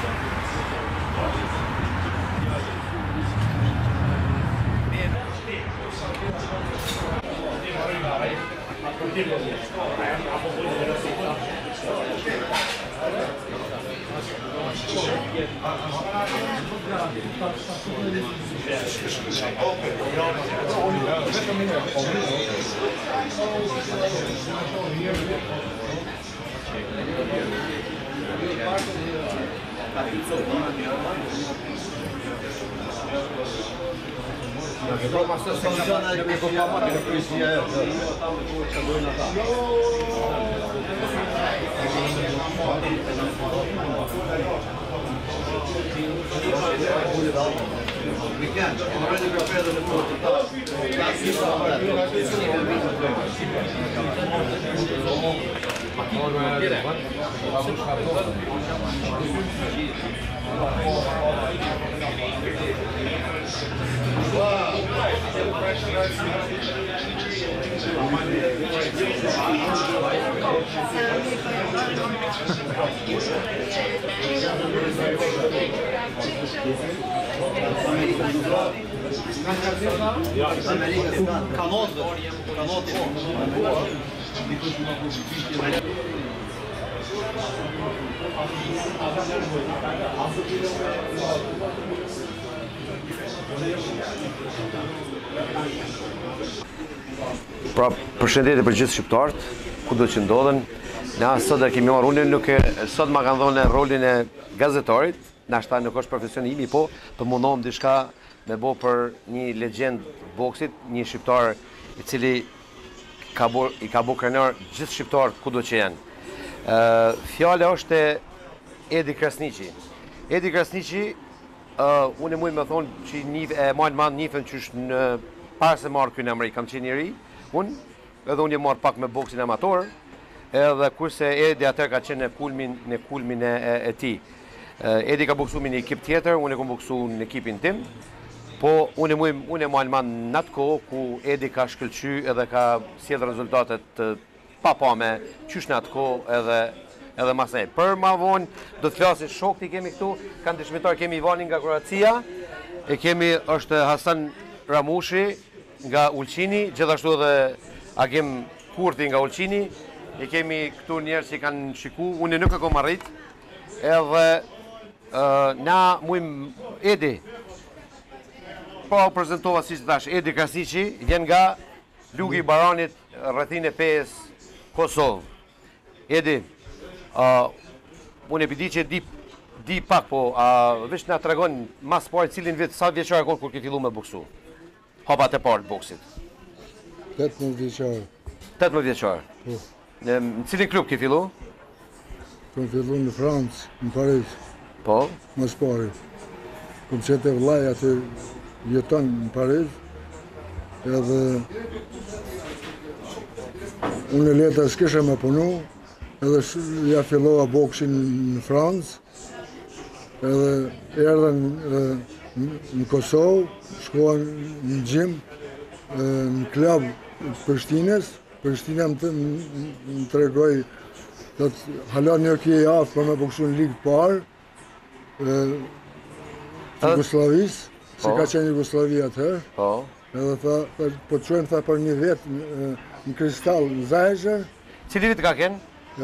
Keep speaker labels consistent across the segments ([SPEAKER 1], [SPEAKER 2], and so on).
[SPEAKER 1] Weekend, already prepared the Pra, përshëndetje për gjithë shqiptarët, kudo që ndodhen. Na sot e kemi marrë, unë nuk e sot ma kanë dhënë rolin e gazetarit, nashta nuk është profesioni imi, po të mundohem diçka me bo për një legjend boksit, një shqiptar i cili i ka bo krenar gjithë shqiptarët kudo që janë. Fjala është Edi Krasniqi. Edi Krasniqi, unë e muj me thonë që e majnë manë njifën që është në parë se marrë kënë Amerikë, kam qenë njëri, edhe unë e marrë pak me boksin amator, edhe kurse Edi atër ka qenë në kulmin e ti. Edi ka boksu me një ekip tjetër, unë e kom boksu në ekipin tim, po unë e majnë manë në atë kohë ku Edi ka shkëlqy edhe ka sjellë rezultatet papame qysh në atë kohë edhe mas nej. Për ma vonë, do të flasin shok të kemi këtu, kanë dëshmitar, kemi Ivanin nga Kroacia, e kemi është Hasan Ramushi nga Ulqini, gjithashtu edhe Agim Kurti nga Ulqini, e kemi këtu njerë që kanë shiku, unë nuk e kom arrit, edhe na mujmë Edi, pa u prezentova si që tash, Edi Krasniqi, vjen nga Lugi i Baranit, rrethin e pes Kosovë. Edi, unë e pidi që di pak, po veç nga të regon mas parë cilin vit, sa vjeqar e konë kur ke fillu me boksu? Hapat e parë të boksit.
[SPEAKER 2] 18 vjeqar.
[SPEAKER 1] 18 vjeqar. Në cilin klub ke fillu?
[SPEAKER 2] Kom fillu në Francë, në Paris.
[SPEAKER 1] Po?
[SPEAKER 2] Mas pari. Kom qete vllaj aty jeton në Paris, edhe unë e leta s'kisha me punu, edhe ja fillova boksin në Francë, edhe erdhen në Kosovë, shkoan në gjim, në klub Prishtinës. Prishtina më tregoj, hala një kje javë për me boksu në ligë parë, Jugoslavisë, se ka qenë Jugoslavia atëherë, edhe tha, po të qojnë tha për një vetë në Kristal, në Zajshër.
[SPEAKER 1] Cili vit ka kenë?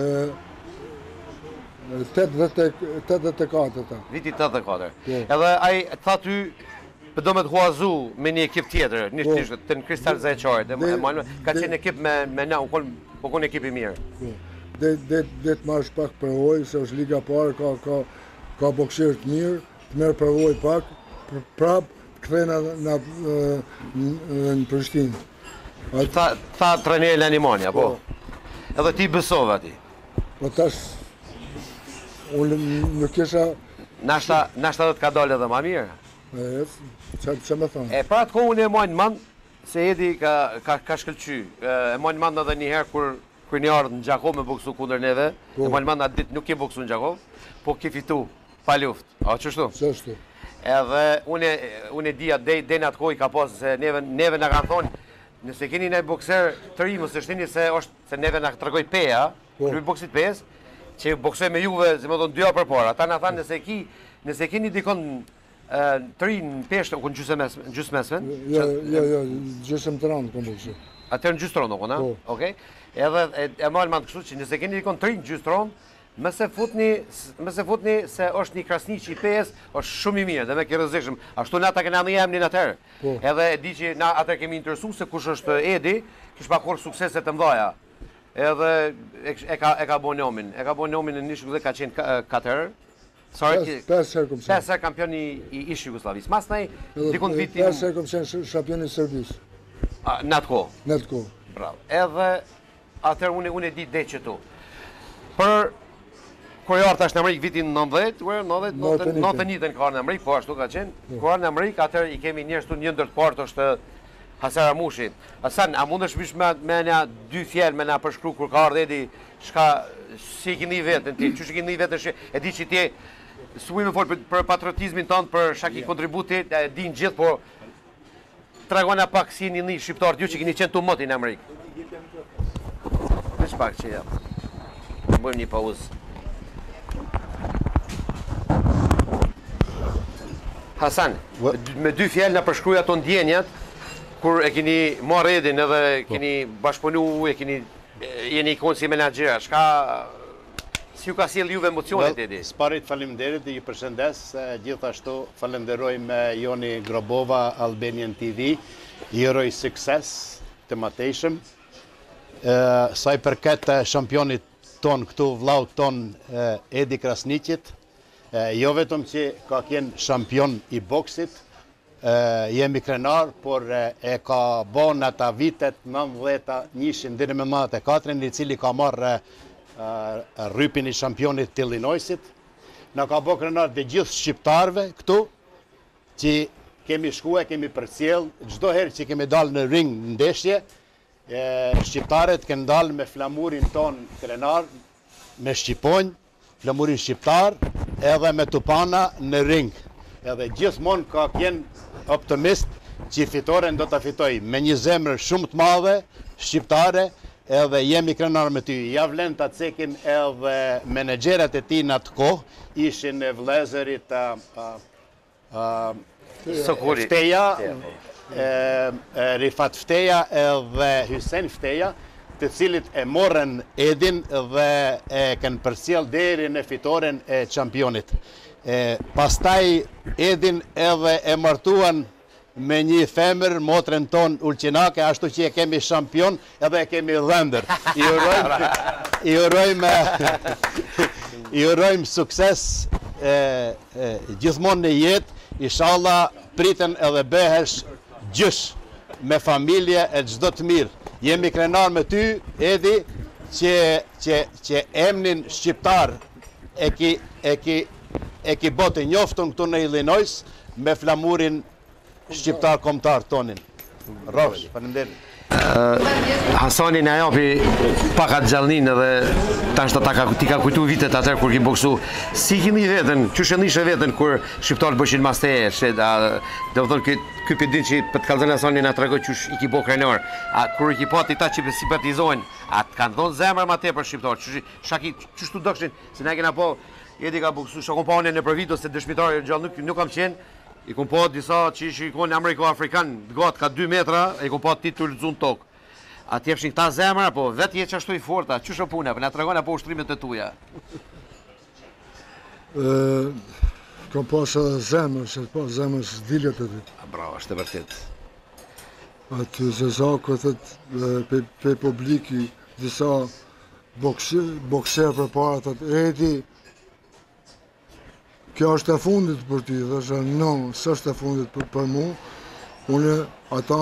[SPEAKER 2] 84 ta.
[SPEAKER 1] Viti 84. Edhe ai tha ty, do me të huazu me një ekip tjetër, të në Kristal Zajqarit, ka qenë ekip me na, po konë ekip i mirë.
[SPEAKER 2] Dhe të marrësh pak përvoj, se është liga parë, ka boksirë të mirë, të merë përvoj pak, prapë të këthena në Prishtinë.
[SPEAKER 1] Tha trajneri Lanimania, po? Edhe ti besove ati?
[SPEAKER 2] Po tash, unë nuk kisha...
[SPEAKER 1] Nashta dhe të ka dalë edhe ma mirë?
[SPEAKER 2] Që me thonë?
[SPEAKER 1] E pra të kohë unë e majnë mandë, se Edi ka shkëlqy. E majnë mandë edhe njëherë kur një ardhë në Gjakov me boksu kundër neve, e majnë mandë atë ditë nuk ke boksu në Gjakov, po ke fitu pa luft. A, qështu?
[SPEAKER 2] Qështu.
[SPEAKER 1] Edhe unë e dhja dejnë atë kohë i ka posë, se neve nga kanë thonë, nëse keni një bokser të rimu, se shtini se neve nga të regoj peja, në boksit pes, që boksoj me juve, si më thonë, 2 javë përpara. Ata na thanë nëse keni dikon të rinë në peshtë, ku në gjysë mesmen.
[SPEAKER 2] Jo, gjysëm të randë kom boksoj.
[SPEAKER 1] Atër në gjysë tronë, okej? Edhe e marrë më të kështu që nëse keni dikon të rinë në gjysë tronë, mëse futni se është një krasni që i pes, është shumë i mirë dhe me kërëzishëm. Ashtu në ata kena në jemnin atërë. Edhe e di që na atër kemi interesu se kush është Edi, kish pakur sukseset të mdhaja. Edhe e ka bo nomin. E ka bo nomin në Ish Jugosllavi, ka qenë 4 herë.
[SPEAKER 2] 5 herë kom qenë.
[SPEAKER 1] 5 herë kampion i Ish Jugosllavis. Mas nej, dikun vitin...
[SPEAKER 2] 5 herë kom qenë shampion i Serbisë.
[SPEAKER 1] Në atë kohë.
[SPEAKER 2] Në atë kohë.
[SPEAKER 1] Bravo. Edhe atër unë e di dhe që tu. Për Korear tash në Amerikë vitin 91-ën ka në Amerikë, po ashtu ka qenë. Korear në Amerikë, atër i kemi njerës të një ndër të partë është Hasan Ramushi. Hasan, a mund është bish me nga 2 fjellë me nga përshkru kur ka ardhe Edi, shka si kini vetën ti, që kini vetën shi, e di që ti s'u me folë për patriotizmin tonë, për shaki kontributit, e di në gjithë, po tragona pak si një shqiptar, ju që kini qenë të moti në Amerikë. Vesh pak që ja, bëjmë një pauzë. Hasan, me 2 fjellë në përshkruja të ndjenjat, kur e keni marrë Edin edhe keni bashkëpunu, jeni ikonë si menagjera, si ju ka sjell juve emocionet Edi?
[SPEAKER 3] Sparit faleminderit dhe ju përshëndes, gjithashtu falenderojmë Joni Grobova, Albanian TV, i uroj sukses të mëtejshëm. Sa i përket shampionit ton këtu, vllaut ton Edi Krasniqit, jo vetëm që ka qenë shampion i boksit, jemi krenar, por e ka bo në ata vitet 90 njëshin deri me 94, i cili ka marrë rrypin i shampionit të Illinoisit. Në ka bo krenar dhe gjithë shqiptarve këtu, që kemi shkue, kemi përcjell, çdo herë që kemi dalë në ring në ndeshje, shqiptaret kanë dalë me flamurin ton krenar, me shqiponj, flamurin shqiptar, edhe me tupana në ring. Edhe gjithmonë ka qenë optimist që fitoren do të fitoj me një zemër shumë të madhe, shqiptare, edhe jemi krenar me ty. Ja vlen të cekim edhe menegjerat e ti në atë kohë, ishin vlezërit Fteja, Rifat Fteja edhe Hysen Fteja, të cilit e morën Edin dhe e kanë përcjell deri në fitoren e qampionit. Pastaj Edin edhe e martuan me një femër, motrën ton Ulqinake, ashtu që e kemi shampion edhe e kemi dhëndër. I urojmë sukses gjithmonë në jetë, inshallah priten edhe behesh gjysh me familje e çdo të mirë. Jemi krenar me ty, Edi, që emnin shqiptar e ki botë njoftën këtu në Illinois me flamurin shqiptar kombëtar tonin. Rosh, faleminderit.
[SPEAKER 1] Hasani na japi pak atë gjallnin edhe tash ti ka kujtu vitet atër kur ki boksu. Si keni veten, çu nishe veten kur shqiptarët bëshin mas teje, do të thonë ky pedin që për të kallëzën Hasani na tregoj çush i ki bo krenar. A kur i ki pati ta që simpatizojnë, atë kanë dhënë zemër më tepër shqiptarë. Çu dokshin, se na kena po Edi ka boksu, shokon pa unë në për video se dëshmitari gjallë nuk kam qenë. I kom pa disa që ishi ikon Ameriko-Afrikan, gatë ka 2 metra, i kom pa ti të lëzun tokë. A t'jepshin këta zemra, po vetë je që ashtu i forta, që shë pune, për nga të regona po ushtrimet të tuja?
[SPEAKER 2] Kom pas edhe zemër, se pas zemër së diljet e ti.
[SPEAKER 1] Bravo, është e vërtet.
[SPEAKER 2] Aty zezako, pe publiki, disa bokser për para, thët, Edi, kjo është e fundit për ti, dhe shë no, së është e fundit për mu, unë ata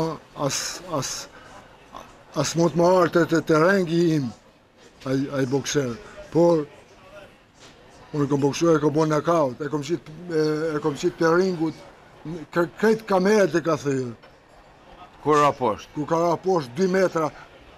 [SPEAKER 2] as mund të më artë të rengi im, a i bokser, por unë kom boksuar, e kom bo knockout, e kom qitë për ringut, krejt kamerët e ka thyrë.
[SPEAKER 1] Kur raposht?
[SPEAKER 2] Kur ka raposht 2 metra,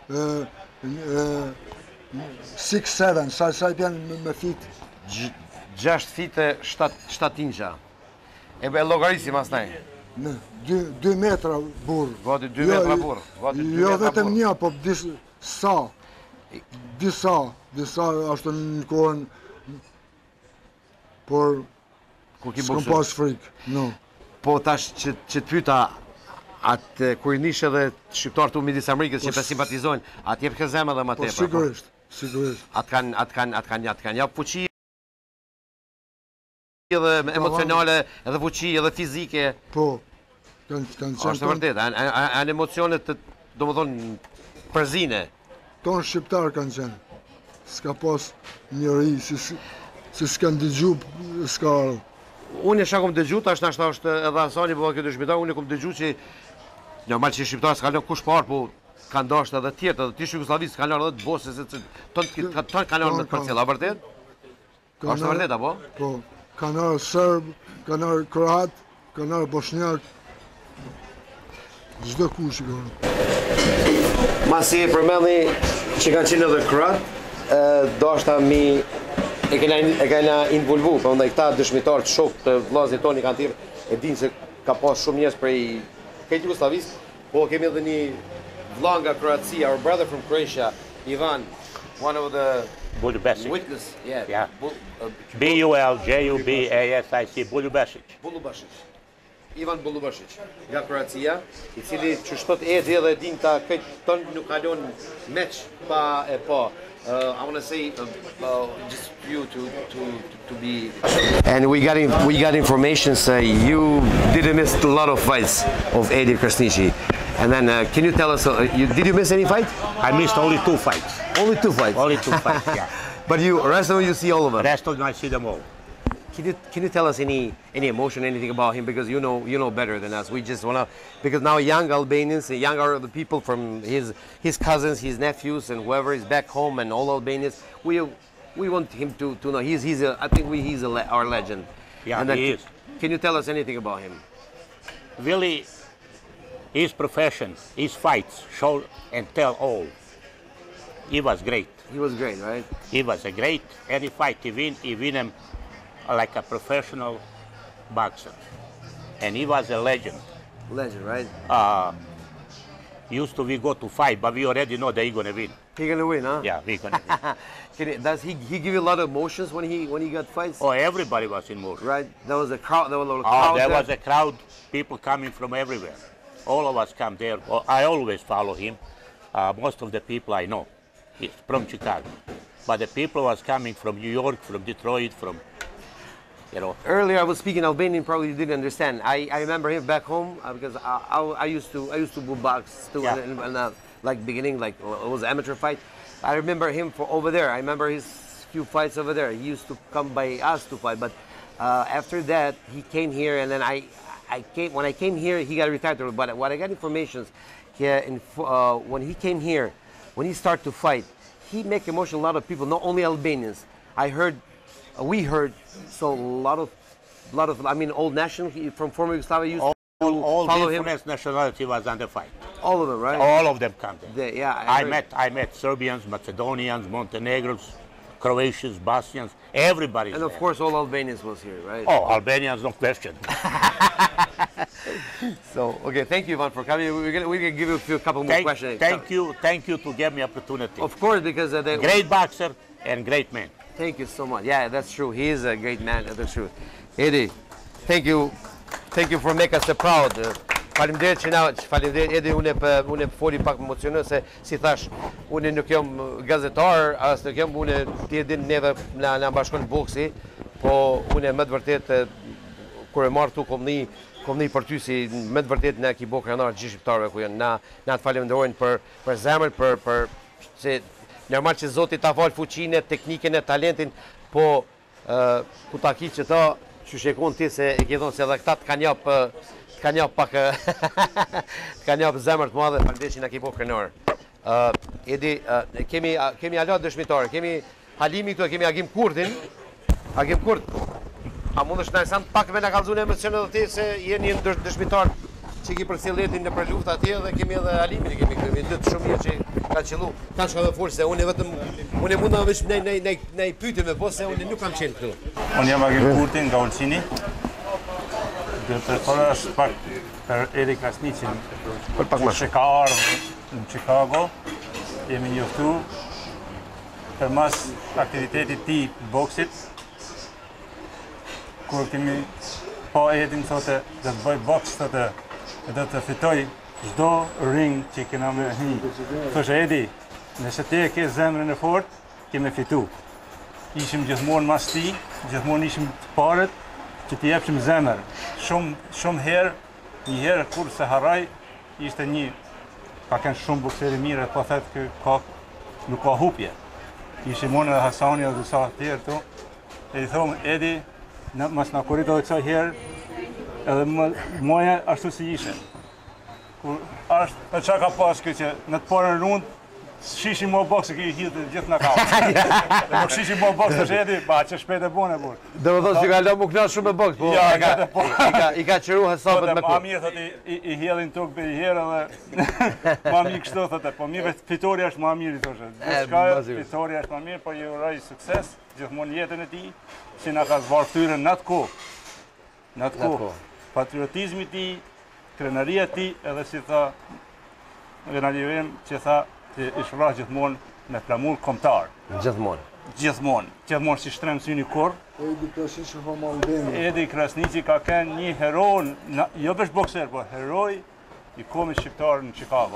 [SPEAKER 2] 6-7, sa i pjanë me fit.
[SPEAKER 1] 6 fite 7 inqa. E be logarisi mas nej.
[SPEAKER 2] 2 metra burë.
[SPEAKER 1] Gati 2 metra burë.
[SPEAKER 2] Jo vetëm një, po disa ashtë në kohën por
[SPEAKER 1] Kur ki
[SPEAKER 2] s'kam
[SPEAKER 1] boksuar.
[SPEAKER 2] pas frikë, no.
[SPEAKER 1] Po tash që të pyeta atë kur i nish edhe shqiptarët u midis Amerikës që të simpatizojnë, atë jep këzem edhe më
[SPEAKER 2] Po
[SPEAKER 1] tepër.
[SPEAKER 2] sigurisht.
[SPEAKER 1] Atë kanë jap fuqi edhe emocionale, edhe fuqi, edhe fizike.
[SPEAKER 2] Po, kanë
[SPEAKER 1] Është
[SPEAKER 2] qenë
[SPEAKER 1] vërtet, janë emocione të, domethënë, përzine.
[SPEAKER 2] tonë shqiptarë kanë qenë. S'ka pas njëri, si s'kanë dëgju, s'ka ardhë.
[SPEAKER 1] Unë e shakom dëgju, tash nashta është edhe Asani, po këtë shqiptar, unë e kom dëgju që normal që shqiptarë s'ka lënë kush parë, po kanë dashur edhe tjerë, edhe ti Jugosllavisë kanë lënë edhe të Bosnjës, tonë kanë lënë në parcella, vërtet? Është vërtet apo?
[SPEAKER 2] Po, kanë ardhur serb, kanë ardhur kroat, kanë ardhur bosnjak. Çdo kush i kanë.
[SPEAKER 1] Masi e përmendni që kanë qenë edhe kroat, dashta mi e kena involvu, për ndaj këta dëshmitarë të shok të vllazërit tonë kanë thirrë, e dinë se ka pas shumë njerëz prej këtë Jugosllavisë, po kemi edhe një vlla nga Kroacia, our brother from Croatia, Ivan, one of the
[SPEAKER 4] Buljubesic.
[SPEAKER 1] witness,
[SPEAKER 4] Yeah. Buljubesic.
[SPEAKER 1] Buljubesic. Ivan Buljubesic, nga Kroacia, i cili që shtot edi edhe din ta këtë tonë nuk kalon meç pa e pa. I want to say just for you to be. And we got information say you did miss a lot of fights of Edi Krasniqi. And then can you tell us did you miss any fight?
[SPEAKER 4] I missed only 2 fights.
[SPEAKER 1] Only 2 fights.
[SPEAKER 4] Only 2 fights, yeah.
[SPEAKER 1] But rest of them you see all of them.
[SPEAKER 4] Rest of them I see them all.
[SPEAKER 1] Can you tell us any emotion, anything about him, because you know better than us. We just wanna, because now young Albanians, young are the people from his cousins, his nephews, and whoever is back home, and all Albanians. We want him to know he's our legend.
[SPEAKER 4] Yeah,
[SPEAKER 1] and then,
[SPEAKER 4] he is.
[SPEAKER 1] Can you tell us anything about him?
[SPEAKER 4] Really, his profession, his fights show and tell all. He was great.
[SPEAKER 1] He was great, right?
[SPEAKER 4] He was a great. Every fight he win him like a professional boxer. And he was a legend.
[SPEAKER 1] Legend, right?
[SPEAKER 4] Used to we go to fight, but we already know that he's gonna win.
[SPEAKER 1] He gonna win, huh?
[SPEAKER 4] Yeah, we're gonna win.
[SPEAKER 1] Does he give you a lot of emotions when he got fights?
[SPEAKER 4] Oh, everybody was in motion.
[SPEAKER 1] Right? There was a crowd. There was a little
[SPEAKER 4] Oh,
[SPEAKER 1] crowd.
[SPEAKER 4] there was a crowd, people coming from everywhere. All of us come there. Oh, I always follow him. Most of the people I know. He's from Chicago. But the people was coming from New York, from Detroit, from, you know.
[SPEAKER 1] Earlier I was speaking Albanian, probably you didn't understand. I remember him back home because I used to box too,
[SPEAKER 4] Yeah.
[SPEAKER 1] and like beginning, like it was an amateur fight. I remember him for over there. I remember his few fights over there. He used to come by us to fight, but after that he came here, and then when I came here he got retired. But what I got information here when he came here, when he started to fight, he make emotion a lot of people, not only Albanians. We heard, so a lot of, I mean, old nationals from former Yugoslavia used
[SPEAKER 4] All
[SPEAKER 1] follow him.
[SPEAKER 4] different nationality was under fight.
[SPEAKER 1] All of them, right?
[SPEAKER 4] All of them come there.
[SPEAKER 1] Yeah,
[SPEAKER 4] I met Serbians, Macedonians, Montenegrins, Croatians, Bosnians, everybody.
[SPEAKER 1] And of course, all Albanians was here, right?
[SPEAKER 4] Oh, Albanians, no question.
[SPEAKER 1] So, okay, thank you, Ivan, for coming. We're gonna give you a couple more questions.
[SPEAKER 4] Thank you to give me opportunity.
[SPEAKER 1] Of course, because
[SPEAKER 4] Great boxer and great man.
[SPEAKER 1] Thank you so much. Yeah, that's true. He is a great man. That's true. Edi, thank you for making us proud. Faleminderit faleminderit Edi, unë foli pak emocionuar se si thash, unë nuk jam gazetar, as nuk jam unë ti e din neve na bashkon boksi, po unë më të vërtet kur e marr tu komni për ty si më të vërtet na ki bë krenar gjithë shqiptarëve ku janë na të falenderojnë për zemrën për se normal që Zoti ta fal fuqinë, teknikën e talentin, po ku ta ki që ta që shekon ti se e ke thonë se edhe këta të kanë jap pak të kanë jap zemër të madhe, faleminderit që na ke bë krenar. Edi, kemi ala dëshmitarë, kemi Halimi këtu, kemi Agim Kurtin. Agim Kurt, a mundesh na sa pak me na kallëzun emocione edhe ti se jeni një dëshmitar që ki për cilëtin në për luftë atje, dhe kemi edhe Alimin, kemi dy të shumë mirë që kanë qellu. Kanë shka dhe forë se unë mund në vesh në i pyetjeve, po se unë nuk kam qenë këtu.
[SPEAKER 5] Unë jam Agim Kurti nga Ulqini. Dhe të thonë është pak për Edi Krasniqin.
[SPEAKER 1] Për pak më
[SPEAKER 5] që ka ardhur në Chicago. Jemi njoftu për mas aktivitetit ti boksit. kur kemi pa Edin thotë do të bëj boks thotë do të fitoj çdo ring që kena me hi. Thoshte Edi, nëse ti e ke zemrën e fortë, kemi fitu. Ishim gjithmonë mas ti, gjithmonë ishim të parët që t'i jepshim zemër. Shumë herë, një herë kur se haraj, ishte një, ka kënë shumë bukseri mire, po thetë nuk ka hupje. Ishim unë edhe Hasani edhe disa tjerë tu, e i thomë, Edi, mas në kurit edhe kësaj herë, edhe moje ashtu si ishe. Qa ka pas kjo që në të parën rundë, shishim mo boks e ki hiltë gjithë në kauë. Dhe nuk shishim mo boks të shedi, ba që shpet e bune, burë.
[SPEAKER 1] Dhe më thonë si ka lo mu knash shumë e boks, po i ka qëru hesabet me
[SPEAKER 5] Ma mirë, thëti, i helin tukë për i herë dhe ma mirë kështu, thëte, po mirë fitoria është ma mirë, i thoshe. Fitoria është ma mirë, po i uraj sukses, gjithmonë jetën e ti, që nga ka zvarë ftyrën në të kohë. Patriotizmi ti, krenaria ti, edhe si tha, Venalivim që tha, që i shvrah gjithmonë me flamur kombëtar. Gjithmonë si shtrem syni kur.
[SPEAKER 2] Edi Krasniqi from Albania.
[SPEAKER 5] Edi Krasniqi ka kënë një hero, jo veç bokser, po heroj i komit shqiptar në Chicago.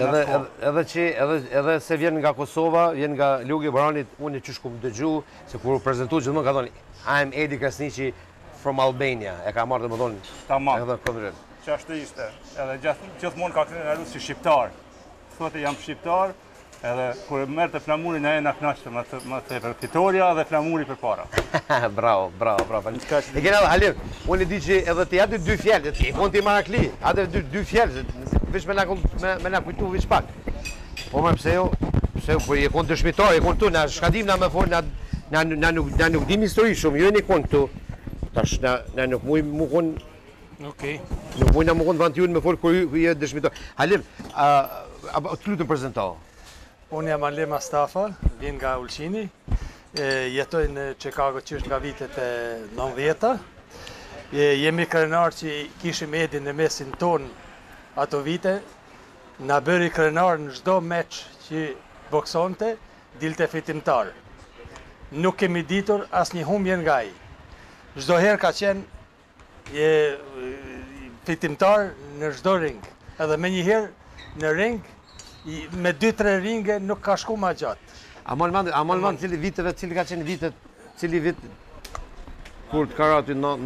[SPEAKER 1] Edhe se vjen nga Kosova, vjen nga Lugi Baranit, unë që shkum dëgju, se kur prezentu gjithmonë ka thonë, I'm Edi Krasniqi from Albania. E ka marrë dhe më thonë, edhe këndërën.
[SPEAKER 5] Që ashtu ishte, edhe gjithmonë ka kënë si shqiptar. Thotë jam shqiptar, edhe kur e merë të flamurin e na knaqë më të fitoria dhe flamuri për para.
[SPEAKER 1] Bravo. E kena dhe Halim, unë e di që edhe të jatë dy fjallë, i konë të i marakli, atë dy fjallë, vish me na kujtu vish pak. Po më pse jo, po i konë të shmitar, i konë tu, na shkadim na me forë, na nuk dim histori shumë, jo e një konë këtu, tash na nuk muj mu konë, nuk muj na mu konë vant ju me forë kër ju e dëshmitar. Halim, të lutëm prezentao.
[SPEAKER 6] Unë jam Halim Astafa, vjen nga Ulqini, jetoj në Chicago qysh nga vitet e 90-ta. Jemi krenar që kishim Edin në mesin ton ato vite, na bëri krenar në çdo meç që boksonte, dilte fitimtar. Nuk kemi ditur as një humbje nga ai. Çdo herë ka qenë fitimtar në çdo ring, edhe me një herë në ring, me 2-3 ringe nuk ka shku ma gjatë.
[SPEAKER 1] A mon vend cili viteve, cili ka qenë vitet, cili vit kur të karati në...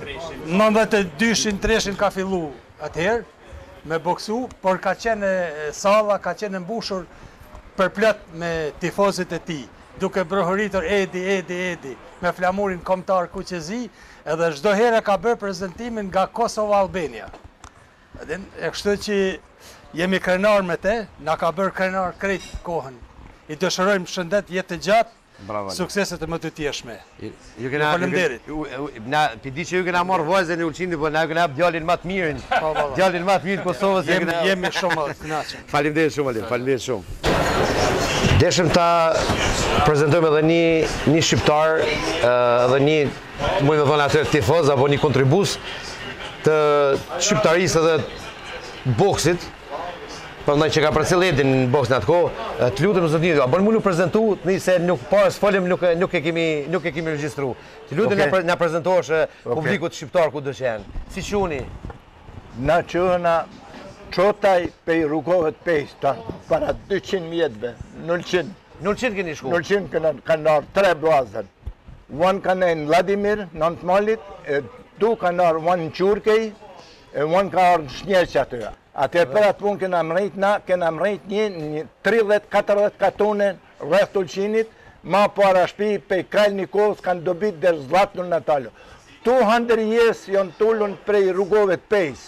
[SPEAKER 6] 92-3 ka fillu atëherë me boksu, por ka qenë salla, ka qenë mbushur përplot me tifozit e ti, duke brohëritur Edi, me flamurin kombëtar Kuqezi, edhe çdo herë ka bërë prezentimin nga Kosova Albania. E kështu që jemi krenar me te, na ka bërë krenar krejt kohën. I dëshërojmë shëndet jetë të gjatë, sukseset e më të tjeshme. Faleminderit.
[SPEAKER 1] Pidi që ju kena marrë vajzën e Ulqinit, po na ju kena hap djalin më të mirin. Djalin më të mirë Kosovës.
[SPEAKER 6] Jemi shumë të kënaqur.
[SPEAKER 1] Faleminderit shumë, Alim, faleminderit shumë. Deshëm ta prezantojmë edhe një shqiptar, edhe një, mund të thonë atë tifoz apo një kontribus të shqiptarisë edhe boksit. Përndaj që ka përcjell Edin në boks në atë kohë, të lutem zotin, a bën mu nuk prezentu, se nuk pas folim nuk e kemi regjistru. Të lutem na prezentohesh publikut shqiptar ku do që janë. Si quni?
[SPEAKER 7] Na qëna qotaj pej rrugohet pejsta, para 200 mjetëve, 0-100.
[SPEAKER 1] 0-100 keni shku?
[SPEAKER 7] 0-100 kanë arë 3 blazën. One kanë në Vladimir, në Antmalit, du kanë arë one në Qurkej, one ka arë në Shnjeq atyra. Atër për atë punë këna mrejt një 30-40 katone rreth Ulqinit, ma para shpi pej Krajl Nikolës kanë dobit dhe Zlatnur Natalo. 200 years janë tullun prej rrugove të pejs.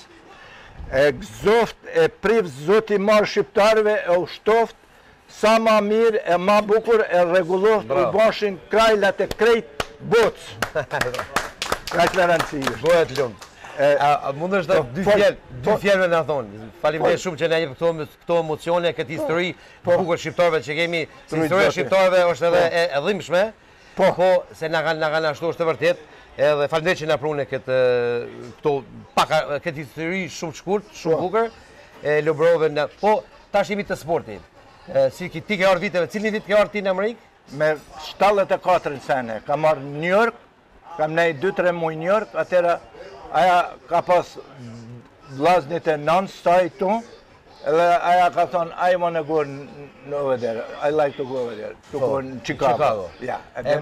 [SPEAKER 7] E gëzoft e priv zoti marë shqiptarve e ushtoft, sa ma mirë e ma bukur e regulloft u bashin krajlat e krejt botës. Krajt në rëndësirë.
[SPEAKER 1] Bëhet lumë. A mund është dy fjellë në thonë. Faleminderit shumë që na jep këto emocione, këtë histori bukur shqiptarëve që kemi. Historia shqiptarëve është edhe e dhimbshme, po se na kanë ashtu është e vërtet. Edhe faleminderit që na prune këtë histori shumë shkurt, shumë bukur. Lobrove po tash jemi të sportit. Si ti ke ardhur viteve, cilin vit ke ardhur ti në Amerikë?
[SPEAKER 7] Me 74 sene, kam marrë New York, kam nej 2-3 muaj në York, atëra aja ka pas vllaznit e nënës saj tu, edhe aja ka thonë, I want to go over there, I like to go over there, to go in Chicago. Ja,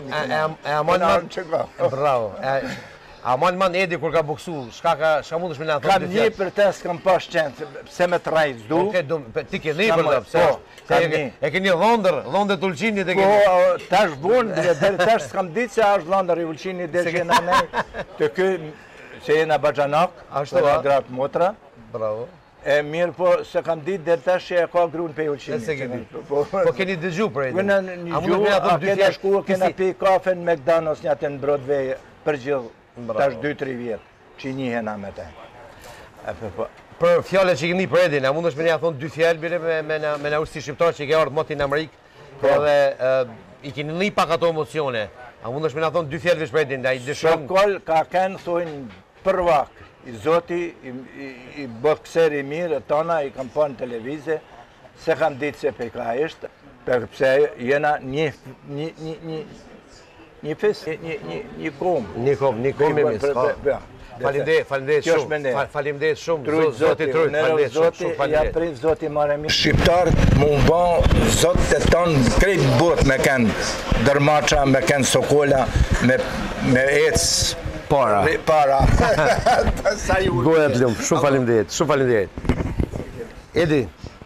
[SPEAKER 1] Bravo. A man Edi kur ka boksu, shka mundesh me na thonë?
[SPEAKER 7] Kam një për test, kam pas qenë, pse me trajz du.
[SPEAKER 1] Ti ke një për të, pse? E keni dhondër të Ulqinit e keni?
[SPEAKER 7] Po, tash bunë, dhe tash s'kam ditë se është dhondër i Ulqinit dhe që jena nej, të kë, se jena Bajanak, dhe gratë motra.
[SPEAKER 1] Bravo.
[SPEAKER 7] E mirë po, se kam ditë dhe tash që e ka grunë pe Ulqinit.
[SPEAKER 1] E se keni. Po keni dëgju për Edi?
[SPEAKER 7] Këna një gju, a kena shku, kena pi kafe në McDonald's një atë në Broadway për gjithë. Tash 2-3 vjetë, që njihena me te.
[SPEAKER 1] Për fjallet që kemi për Edin, a mundesh me nja thonë 2 fjallë bire me në urësi shqiptar që i ke ardhë moti në Amerikë, edhe i keni një pak ato emocione. A mundesh me nja thonë 2 fjallë vish për Edin, da i dëshëm?
[SPEAKER 7] Shokoll ka kënë thujnë përvak, i zoti, i bokser i mirë, tona i kam pa në televize, se kam ditë se pe ka ishtë, përpse jena një fes, një komë.
[SPEAKER 1] Një komë me misë. Falimderit shumë, Zoti Trujt, falimderit shumë, falimderit.
[SPEAKER 7] Ja Zoti mare mirë. Shqiptarët mu ba, zotë të tonë, krejt bot me kënë dërmaqa, me kënë sokola, me ecë para.
[SPEAKER 1] Goja të lumë, shumë falimderit. Edi.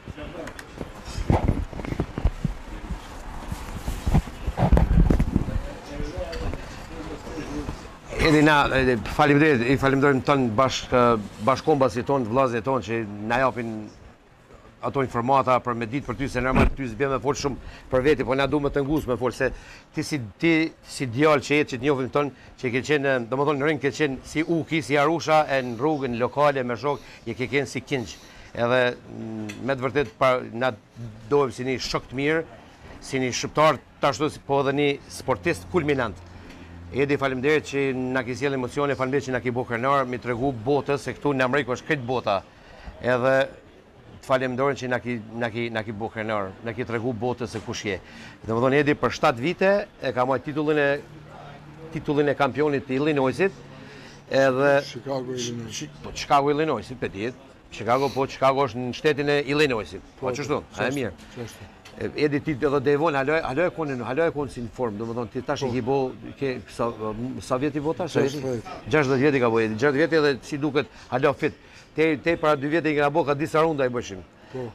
[SPEAKER 1] Edi na, i falimderim tonë bashkombasit tonë, vllazët tonë që na japin ato informata për me ditë për ty, se nërma ty s'bjen me folë shumë për veti, po na du me të ngusë me folë, se ti si djallë që jetë që të njofim tonë, që ke qenë, do më thonë në rinjë ke qenë si uki, si Arusha, e në rrugën, lokale, me shok, je ke qenë si kinqë. Edhe me të vërtet, na dojmë si një shok të mirë, si një shqiptar, tashtu po edhe një sportist kulminant. Edi, falimderit që na ki sjell emocione, falimderit që na ki bo krenar, mi të regu botës, se këtu në Amerikë është këtë bota. Edhe të falimderit që na ki bo krenar, na ki të regu botës se kush je. Dhe më thonë, Edi, për 7 vite e ka mojt titullin e kampionit të Illinoisit, edhe... Chicago, Illinoisit, për ditë. Chicago është në shtetin e Illinoisit. Po, qështu? A e mirë. Edi ti edhe devon, haloj e konë si në formë, do më thonë, ti tash i ki bo, sa vjeti bo tash? 60 vjeti ka bo Edi, 60 vjeti edhe si duket halo fit. Te para 2 vjeti i kena bo, ka disa runda i bëshim.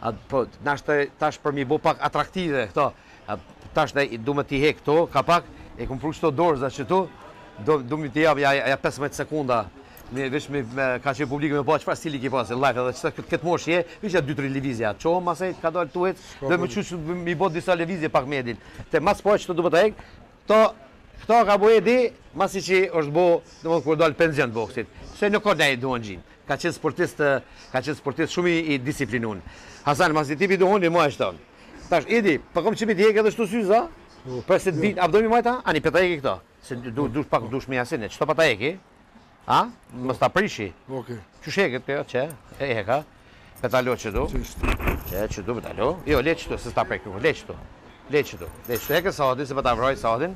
[SPEAKER 1] Tash për mi bo pak atraktive këto, tash du me ti hek këto, ka pak, e këmë pru qëto dorëza që tu, du me ti jap ja 15 sekunda. Vesh ka që publikë me po qëfar stili ki pasë, live, edhe këtë mosh je, vesh ja 2-3 levizja, qohë masaj ka dalë tuhet, dhe me që mi bot disa levizje pak me Edin. Te mas po që të du me të hek, këto ka bo Edi, masi që është bo, dhe më kur dalë penzion boksit, se nuk ka nej duon gjinë, ka qenë sportist shumë i disiplinun. Hasan, masi tipi duon, i mua e shtonë. Tash, Edi, pa kom që mi t'hek edhe shtu syza, për se t'bin, abdojmi majta, ani për ta heki këto, se dush me jasine, qëto pa ta heki? A? Mës ta prishi?
[SPEAKER 2] Oke.
[SPEAKER 1] Që sheket të, që? E heka? Petalo që du? Që du petalo? Jo, le që du, se s'ta prek, le që du. Le që du. Heke sadin, se pa ta vroj sadin.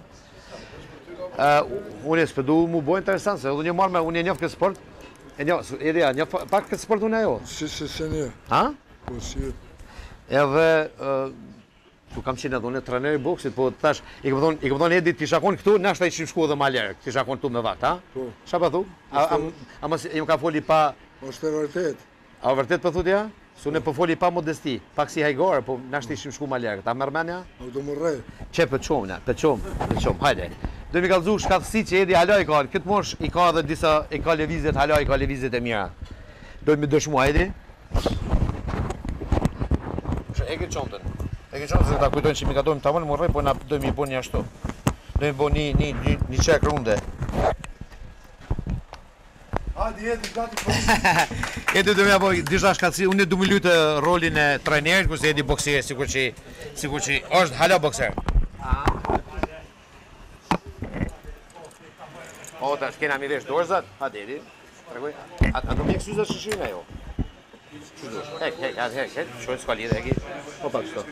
[SPEAKER 1] Unë e s'pedu mu bo interesant, se unë një marrë me, unë e njof këtë sport. Edja, njof pak këtë sport unë e jo?
[SPEAKER 2] Si një.
[SPEAKER 1] Ha?
[SPEAKER 2] Po, si.
[SPEAKER 1] Edhe, tu kam qenë edhe unë e treneri boksit, po tash, i këmë thonë Edi, ti shakon këtu, nashta i shku edhe ma ljerë, ti shakon këtu me vakt, ha?
[SPEAKER 2] Po.
[SPEAKER 1] Qa pa thu? A mos i më ka foli pa...
[SPEAKER 2] është e vërtet.
[SPEAKER 1] A vërtet për thutja? Su ne po foli pa modesti, pak si hajgore, po nashta i shku ma ljerë, ta mërmenja?
[SPEAKER 2] A do më rej.
[SPEAKER 1] Qe për qomë, për qomë, hajde. Do mi kalzu shkatësi që Edi haloj ka, këtë mosh i ka edhe disa, i ka levizet haloj, i ka levizet e mira. Do mi dëshmu, hajde? E këtë qontën. E ke qënë se ta kujtojnë që mi ka dojmë të amënë më rrej, po na dojmë i bo një ashtu. Dojmë i bo një qek runde.
[SPEAKER 2] Hadi, Edi, gati për...
[SPEAKER 1] Edi dojmë ja bo disha shkatësi, unë du me lutë rolin e trenerit, kurse Edi boksirë, sikur që është hala bokser. O, ta shkena mi vesh dorëzat, hadi Edi. A do mjek syzat shëshirë e jo? Hek, shojë s'ka lidhe, heki. O pak qëto.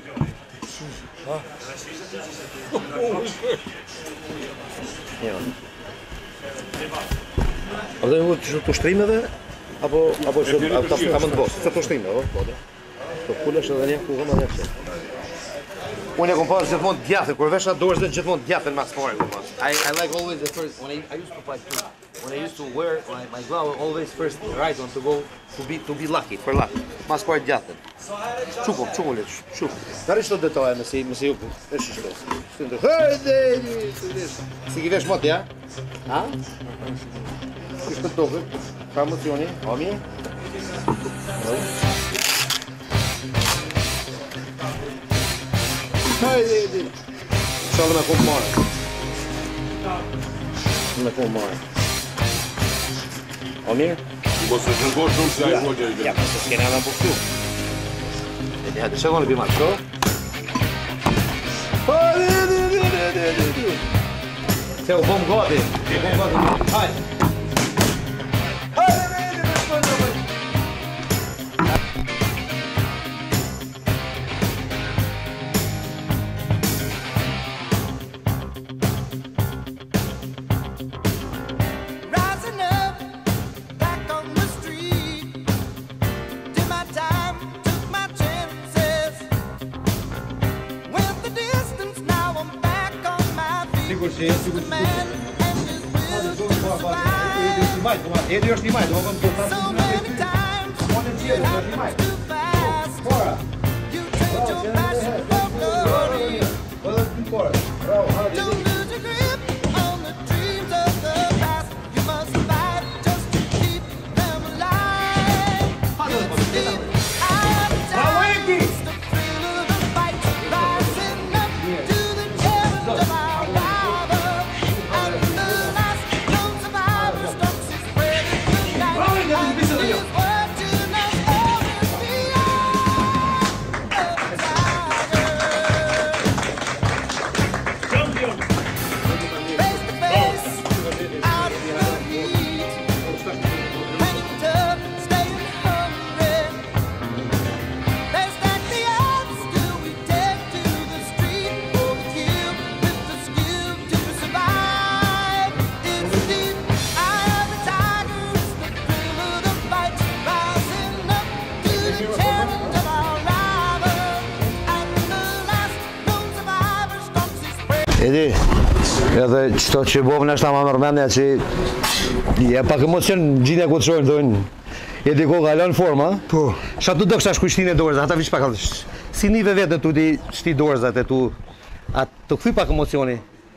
[SPEAKER 1] A dhe të ushtrim edhe? Apo ta më të bosë? Të ushtrim edhe? Të kullesh edhe një ku gëma dhe që. Unë e kom pas gjithmonë djathën, kur vesha dorës dhe gjithmonë djathën mas fare kom pas. I like always the first, when I used to fight too, when I used to wear my glove, always first right one to go, to be lucky, for luck. Mas fare djathën. Qukum le, shuk. Tari shto detoja me si ju, e shishto. Si ki vesh mot, ja? Ha? Kishtë të tokë, ka emocioni, omi? Hajde. Shalom me kom marë. Me kom marë. O mirë?
[SPEAKER 8] Mos e shëngosh shumë se ai hoxha i
[SPEAKER 1] Ja, se s'kena edhe buksu. E hajde, shëgonë bima këto. Se u bom gati. Hajde. Edi është një majtë, do të thasë në të One and zero, është një majtë. Fora. Bravo, Edi, edhe qëto që bovën është ta ma mërmendja që je pak emocion në gjinja ku të shojnë dojnë. Edi ko ka lënë forma,
[SPEAKER 2] Po.
[SPEAKER 1] Shatë të do kështa shkushtin e dorëzat, ata vish pak si nive vetë tu di shti dorëzat e tu, a të këthy pak emocioni.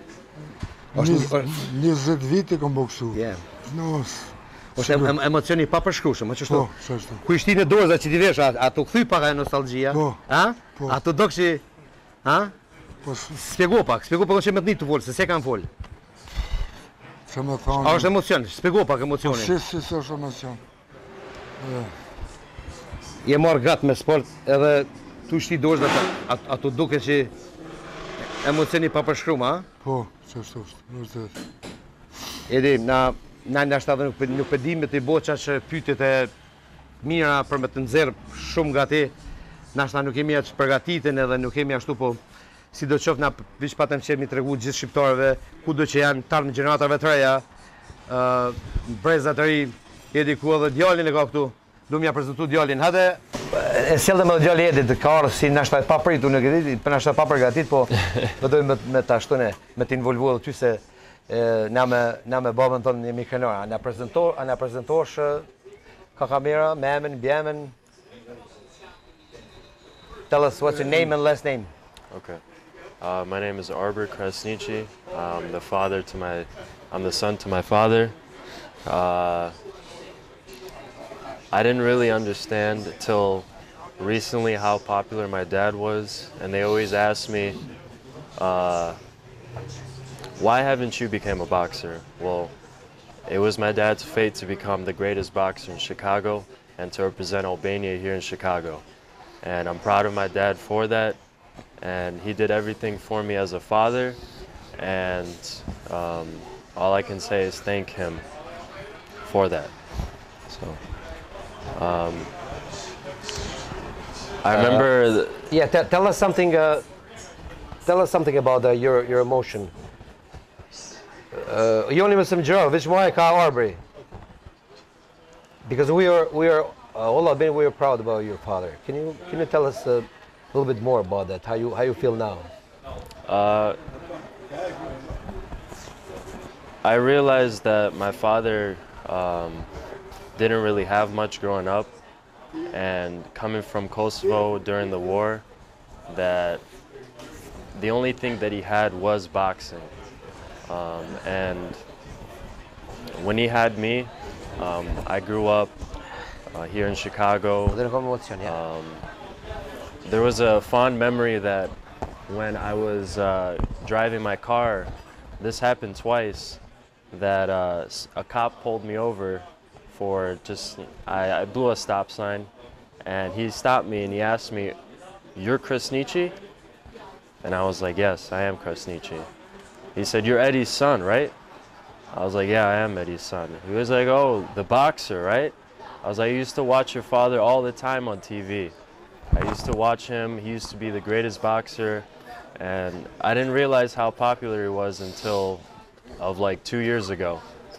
[SPEAKER 2] 20 vite kom boksu.
[SPEAKER 1] Është emocioni pa përshkrushëm, që
[SPEAKER 2] Po, qështu.
[SPEAKER 1] Ku i shtin e dorëzat që ti vesh, a të këthy pak e nostalgjia?
[SPEAKER 2] Po.
[SPEAKER 1] A?
[SPEAKER 2] Po.
[SPEAKER 1] A të do kështi, a? Spjego pak që me të një të folë, se se kanë folë.
[SPEAKER 2] Që me thonë...
[SPEAKER 1] A është emocion, spjego pak emocioni.
[SPEAKER 2] Si është emocion.
[SPEAKER 1] Je marrë gratë me sport edhe tu shti dorës dhe a tu duke që emocioni pa përshkrum, a?
[SPEAKER 2] Po, qështu është.
[SPEAKER 1] Edi, na nështë edhe nuk pëdim me të i boqa që pytet e mira për me të nëzirë shumë nga ti, nështë nuk kemi që përgatitin edhe nuk kemi ashtu po si do qofë na vish patëm që mi të regu gjithë shqiptarëve, ku do që janë tarë në gjeneratave të reja, brezat të ri, Edi ku edhe djallin e ka këtu, du mja prezentu djallin. Hade, e sjellë me djalli Edit, ka arë si nështë e papritu në këtë, për nështë e paprigatit, po do dojmë me të ashtune, me t'involvu edhe ty se na me babën tonë jemi krenar. A na prezentosh ka kamera, me emën, bjemën. Tell us what's your name and last name.
[SPEAKER 9] Okay. My name is Arbor Krasniqi. I'm the son to my father. I didn't really understand till recently how popular my dad was, and they always asked me, why haven't you become a boxer? Well, it was my dad's fate to become the greatest boxer in Chicago and to represent Albania here in Chicago. And I'm proud of my dad for that. And he did everything for me as a father, and all I can say is thank him for that. So, I remember.
[SPEAKER 1] Yeah, tell us something. Tell us something about your emotion. Joni më së më gjëra, veç mua e ka Arbëri. Because we are all Albanians, we are proud about your father. Can you tell us a little bit more about that? How you feel now?
[SPEAKER 9] I realized that my father didn't really have much growing up, and coming from Kosovo during the war, that the only thing that he had was boxing. And when he had me, I grew up here in Chicago. There was a fond memory that when I was driving my car, this happened twice, that a cop pulled me over for I blew a stop sign, and he stopped me and he asked me, "You're Krasniqi?" And I was like, "Yes, I am Krasniqi." He said, "You're Eddie's son, right?" I was like, "Yeah, I am Eddie's son." He was like, "Oh, the boxer, right?" I was like, "I used to watch your father all the time on TV. I used to watch him. He used to be the greatest boxer." And I didn't realize how popular he was until of like 2 years ago.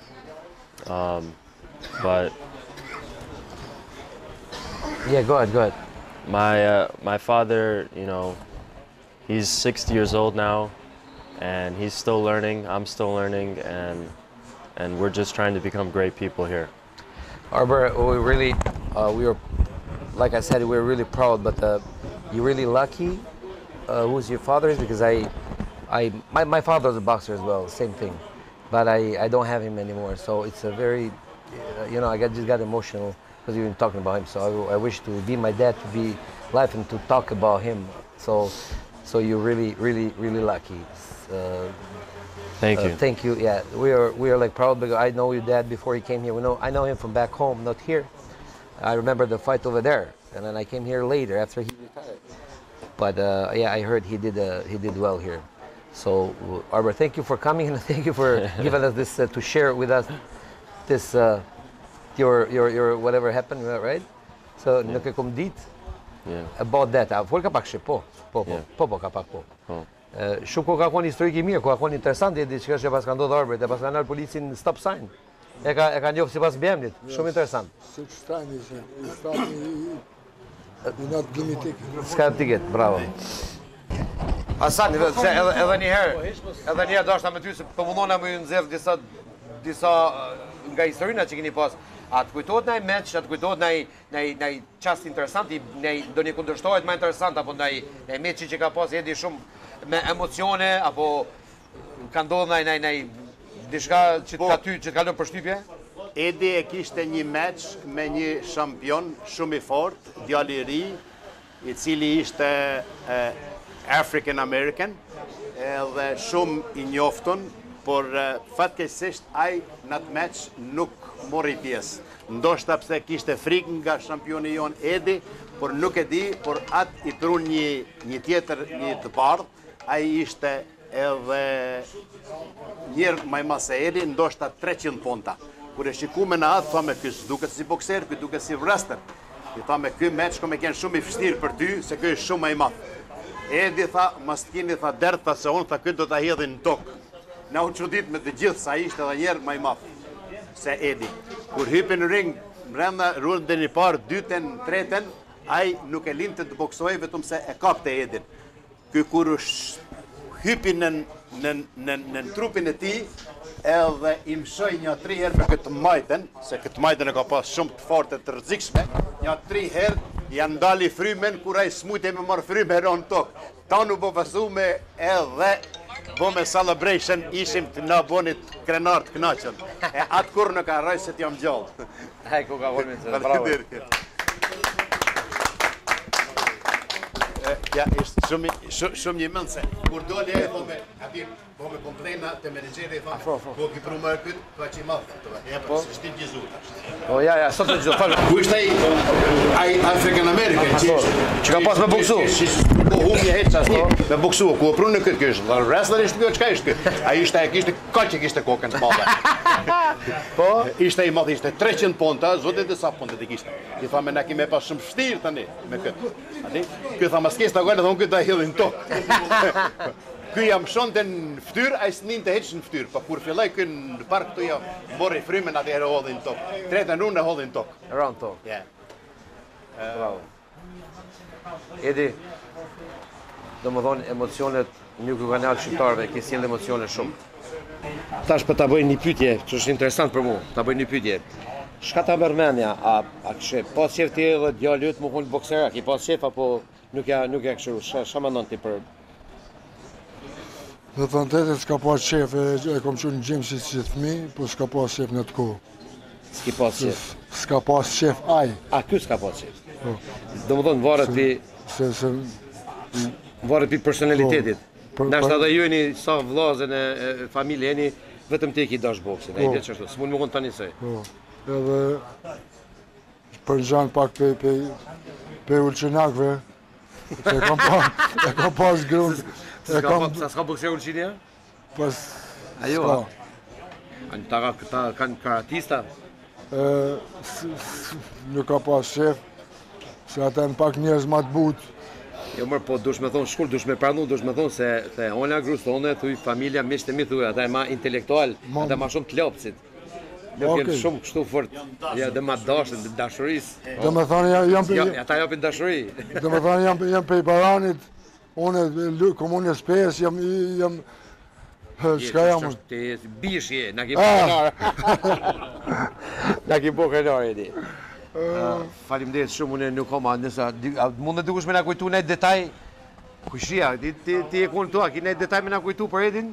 [SPEAKER 9] But
[SPEAKER 1] yeah, go ahead.
[SPEAKER 9] My father, you know, he's 60 years old now, and he's still learning. I'm still learning, and we're just trying to become great people here.
[SPEAKER 1] Arber, we were, like I said, we're really proud. But you're really lucky. Who's your father is, because my father was a boxer as well, same thing, but I don't have him anymore. So it's a very, you know, I just got emotional because you've been talking about him. So I wish to be my dad, to be alive and to talk about him. So you're really lucky.
[SPEAKER 9] Thank you.
[SPEAKER 1] Thank you. Yeah, we are like proud because I know your dad before he came here. I know him from back home, not here. I remember the fight over there, and then I came here later after he retired. But yeah, I heard he did well here. So Arber, thank you for coming, and thank you for giving us this to share with us this your whatever happened, right? So nuk e kom dit about that. Fol ka pak po ka pak po. Shumë ko ka qenë historik I mirë, ko ka qenë interesant edhe çka që pas ka ndodhur Arbrit, e pas ka ndal policin stop sign. E ka njoft sipas BM-it. Shumë interesant.
[SPEAKER 2] Stani I not gimme ticket.
[SPEAKER 1] S'ka ticket, bravo. Hasan, edhe një herë dashna me ty se po mundona më nxjerr disa nga historina që keni pas. A të kujtohet ndaj match, a të kujtohet ndaj çast interesant, ndonjë kundërshtohet më interesant apo ndaj matchi që ka pas Edi shumë me emocione apo ka ndodhur ndaj diçka që të kalon përshtypje?
[SPEAKER 3] Edi e kishte një match me një shampion shumë I fort, djali I ri, I cili ishte African American, edhe shumë I njoftun, por fatkeqësisht ai në atë match nuk mori pjesë. Ndoshta pse kishte frikë nga shampioni jon Edi, por nuk e di, por atë I prun një tjetër, një të bardhë, ai ishte edhe njërë maj mas e Edi, ndoshta 300 ponta. Kur e shikume në atë, thome, ky s'duket si bokser, ky duket si wrestler. I thome, ky match kom e kenë shumë I vështirë për ty, se ky është shumë më I madh. Edi tha, mas t'kini tha derë, tha se unë, tha ky do t'a hedhin në tokë. Na u çudit me të gjithë sa ishte edhe njerë më I madh se Edi. Kur hypi në ring, brenda rundën I parë, dytën, tretën, ai nuk e linte të boksojë vetëm se e kapte Edin. Ky kur hypi në trupin e tij, edhe I mshoj një 3 herë me këtë majten, se këtë majten e ka pas shumë të forte të rrezikshme, një 3 herë janë ndali frymen, kur ai smujte me marr frymë heron tokë. Tanu po pasume edhe bo me celebration, ishim të na bonit krenar të knaqën. E atë kur në ka rraj se t'jam gjallë.
[SPEAKER 1] Hej, ku ka volmin se, bravo.
[SPEAKER 3] Ja, ishtë shumë një mëndë se, kur dole e po me komplejna të menegjeri e thome, po ki pru mërë këtë, pa që I madhë, e po së shtim gjizur.
[SPEAKER 1] O, ja, sot të gjizur, falë.
[SPEAKER 3] Ku ishte ai African American,
[SPEAKER 1] që ka pas me boksu?
[SPEAKER 3] Po humje heqa me boksu, ku pru në këtë kështë, wrestler ishte kjo, qka ishte kjo? A ishte, kishte, ka që kishte kokën të madhe. Po? Ishte I madhe, ishte 300 ponta, zote dhe sa ponte të kishte. I thame, na kime pas shumë shtirë tani, me këtë. Kjo tha, mas kesta gojnë, dhe unë këtë da hedhin tokë. Ky jam shonte në fytyrë, ai s'nin të heq në fytyrë, po kur filloi ky në park këtu ja mori frymën atëherë hodhin tokë. Tretën unë e hodhin tokë.
[SPEAKER 1] Rand tokë.
[SPEAKER 3] Ja.
[SPEAKER 1] Bravo. Edi, do më thonë emocionet një kanal shqiptarëve, ki sjellë emocione shumë. Tash për ta bëj një pyetje, që është interesant për mua, ta bëj një pyetje. Shka ta merr mendja, a kishe pas qef ti edhe djalë yt më hol boksera, ki pas qef apo nuk ja kështu, ç'a mendon ti për
[SPEAKER 2] Dhe të nëtetit s'ka pas qef, e kom qenë në gjimë si fëmi, po s'ka pas qef në të kohë.
[SPEAKER 1] s'ki pas qef?
[SPEAKER 2] S'ka pas qef aj.
[SPEAKER 1] A ky s'ka pas qef? Do më thonë varet pi personalitetit. Nashta dhe ju jeni sa vllazën e familje jeni, vetëm ti ki dash boksin, ai vetë çashtu, s'mund më kon tani se.
[SPEAKER 2] Edhe për gjanë pak pe ulqinakve, e kam pas grunë.
[SPEAKER 1] Sa s'ka bokser ulqinia?
[SPEAKER 2] Pas...
[SPEAKER 1] Ajo? Ta kanë karatista?
[SPEAKER 2] Nuk ka pas shef, se ata në pak njerëz ma të butë.
[SPEAKER 1] Jo mërë, po dush me thonë shkull, dush me pranu, dush me thonë se ona grustone, thuj familja, mishtë e mi thuj, ata e ma intelektual, ata ma shumë të lopësit. Nuk jenë shumë kështu fort, dhe ma dashën, dashurisë.
[SPEAKER 2] Dhe me thonë
[SPEAKER 1] ata japin dashuri.
[SPEAKER 2] Dhe me thonë jam pe i baranit, komunës 5, jam... Shka jam...
[SPEAKER 1] Ti bish je, na ki po Na ki po krenar e di. Faleminderit shumë, unë nuk kam nësa, mund të dukesh me na kujtu në detaj, kushia, ti e konë tua, ki në detaj me na kujtu për Edin?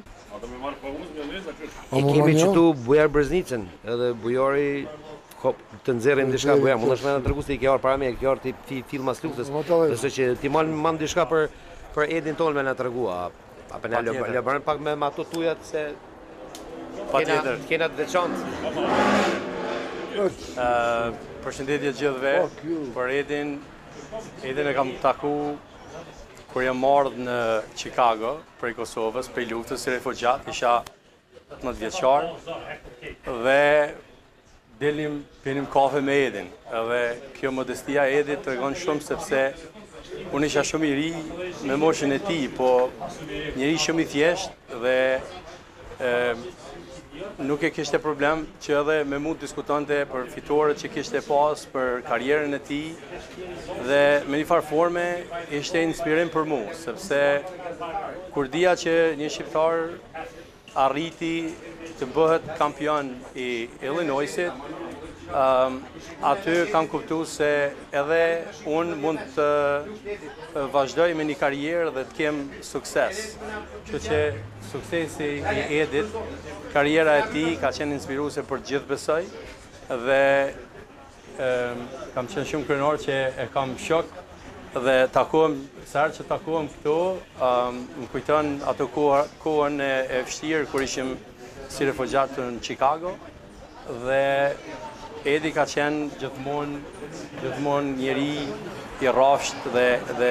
[SPEAKER 1] E kemi qëtu Bujar Breznicën, edhe Bujari të nxerrim diçka Bujar, mund është me në tërgu se i ke arë para me, ke arë ti filmas luftës, nëse që ti man diçka për Edin tonë me na tërgu, a për në lëbërën pak me ato tujat se kena të veçantë.
[SPEAKER 10] Përshëndetje gjithëve, për Edin e kam taku kur jam ardhur në Chicago, prej Kosovës, prej luftës si refugjat, isha 18 vjeçar dhe delim pinim kafe me Edin. Edhe kjo modestia e Edit tregon shumë sepse unë isha shumë i ri me moshën e tij, po njëri shumë i thjeshtë dhe nuk e kishte problem që edhe me mu diskutonte për fitoret që kishte pas, për karierën e tij dhe me një farë forme ishte inspirim për mu, sepse kur dija që një shqiptar arriti të bëhet kampion i Illinoisit, aty kam kuptu se edhe unë mund të vazhdoj me një karierë dhe të kem sukses. Që që suksesi i Edit, karriera e tij ka qenë inspiruese për gjithë besoj dhe kam qenë shumë krenar që e kam shok dhe takuam, sa herë që takuam këtu, më kujton ato kohën e vështirë kur ishim si refugjat në Chicago dhe Edi ka qenë gjithmonë njeri i rrafsht dhe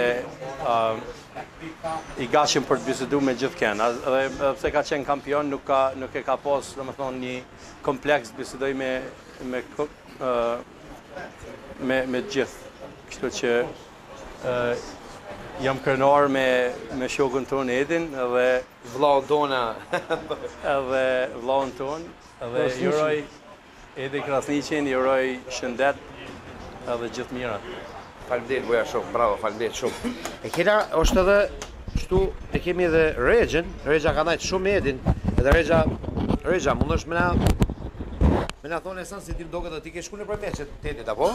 [SPEAKER 10] i gatshëm për të bisedu me gjithken. Dhe pse ka qenë kampion, nuk e ka pas, domethënë, një kompleks bisedoj me gjithë. Kështu që jam krenar me shokun ton Edin edhe
[SPEAKER 1] vllaun tona.
[SPEAKER 10] Edhe vllaun ton, edhe juroj Edi Krasniqin, juroj shëndet edhe gjithë mirat.
[SPEAKER 1] Faleminderit Bujar shumë, bravo, faleminderit shumë. E kena, është edhe, kështu, e kemi edhe Regjen, Regja ka najtë shumë Edin, edhe Regja, mund është me na thonë e sanë si ti më doke dhe ti ke shku në përmet që të Edit, apo?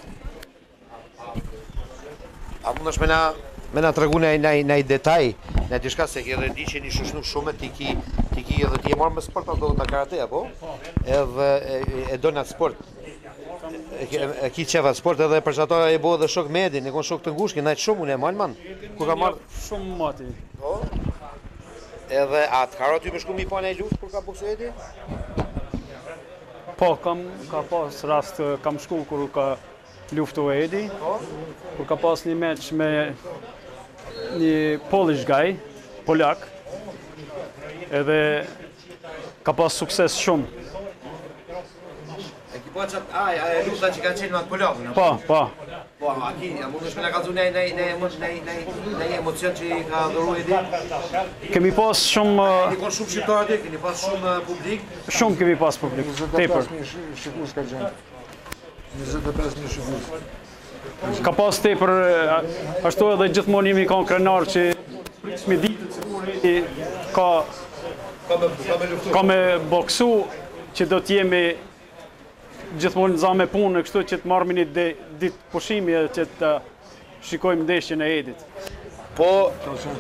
[SPEAKER 1] A mund është me na të regu në i detaj, në t'i shka se ke edhe di që një shushnu shumë, ti ki edhe ti e marrë me sport, do të karate, apo? Edhe e do në atë sport. E ki qefa sport edhe për që ato e bo edhe shok me Edin, e kon shok të ngushki, najtë shumë unë e malman. Kur ka marrë?
[SPEAKER 11] Shumë mati.
[SPEAKER 1] Edhe atë karo ty me shku mi pa në e luft kur ka boksu Edi?
[SPEAKER 11] Po, ka pas rast, kam shku kur ka luftu Edi, kur ka pas një meq me një Polish guy, Poljak, edhe ka pas sukses shumë.
[SPEAKER 1] E ki po qatë, a e lufta që ka qenë me atë Poljak?
[SPEAKER 11] Po.
[SPEAKER 1] Po, a mundesh me na kallzu në emocion që i ka dhuru Edi?
[SPEAKER 11] Kemi pas shumë...
[SPEAKER 1] Keni kon shumë shqiptarë aty, keni pas shumë publik?
[SPEAKER 11] Shumë kemi pas publik, tepër.
[SPEAKER 2] 25.000 shikus ka qenë. 25.000 shikus.
[SPEAKER 11] Ka pas tepër, ashtu edhe gjithmonë jemi kanë krenar që pritshmi ditët se kur Edi ka me boksu që do t'jemi gjithmonë za me punë, kështu që të marrëmi një ditë pushimi që të shikojmë ndeshjen e Edit.
[SPEAKER 1] Po,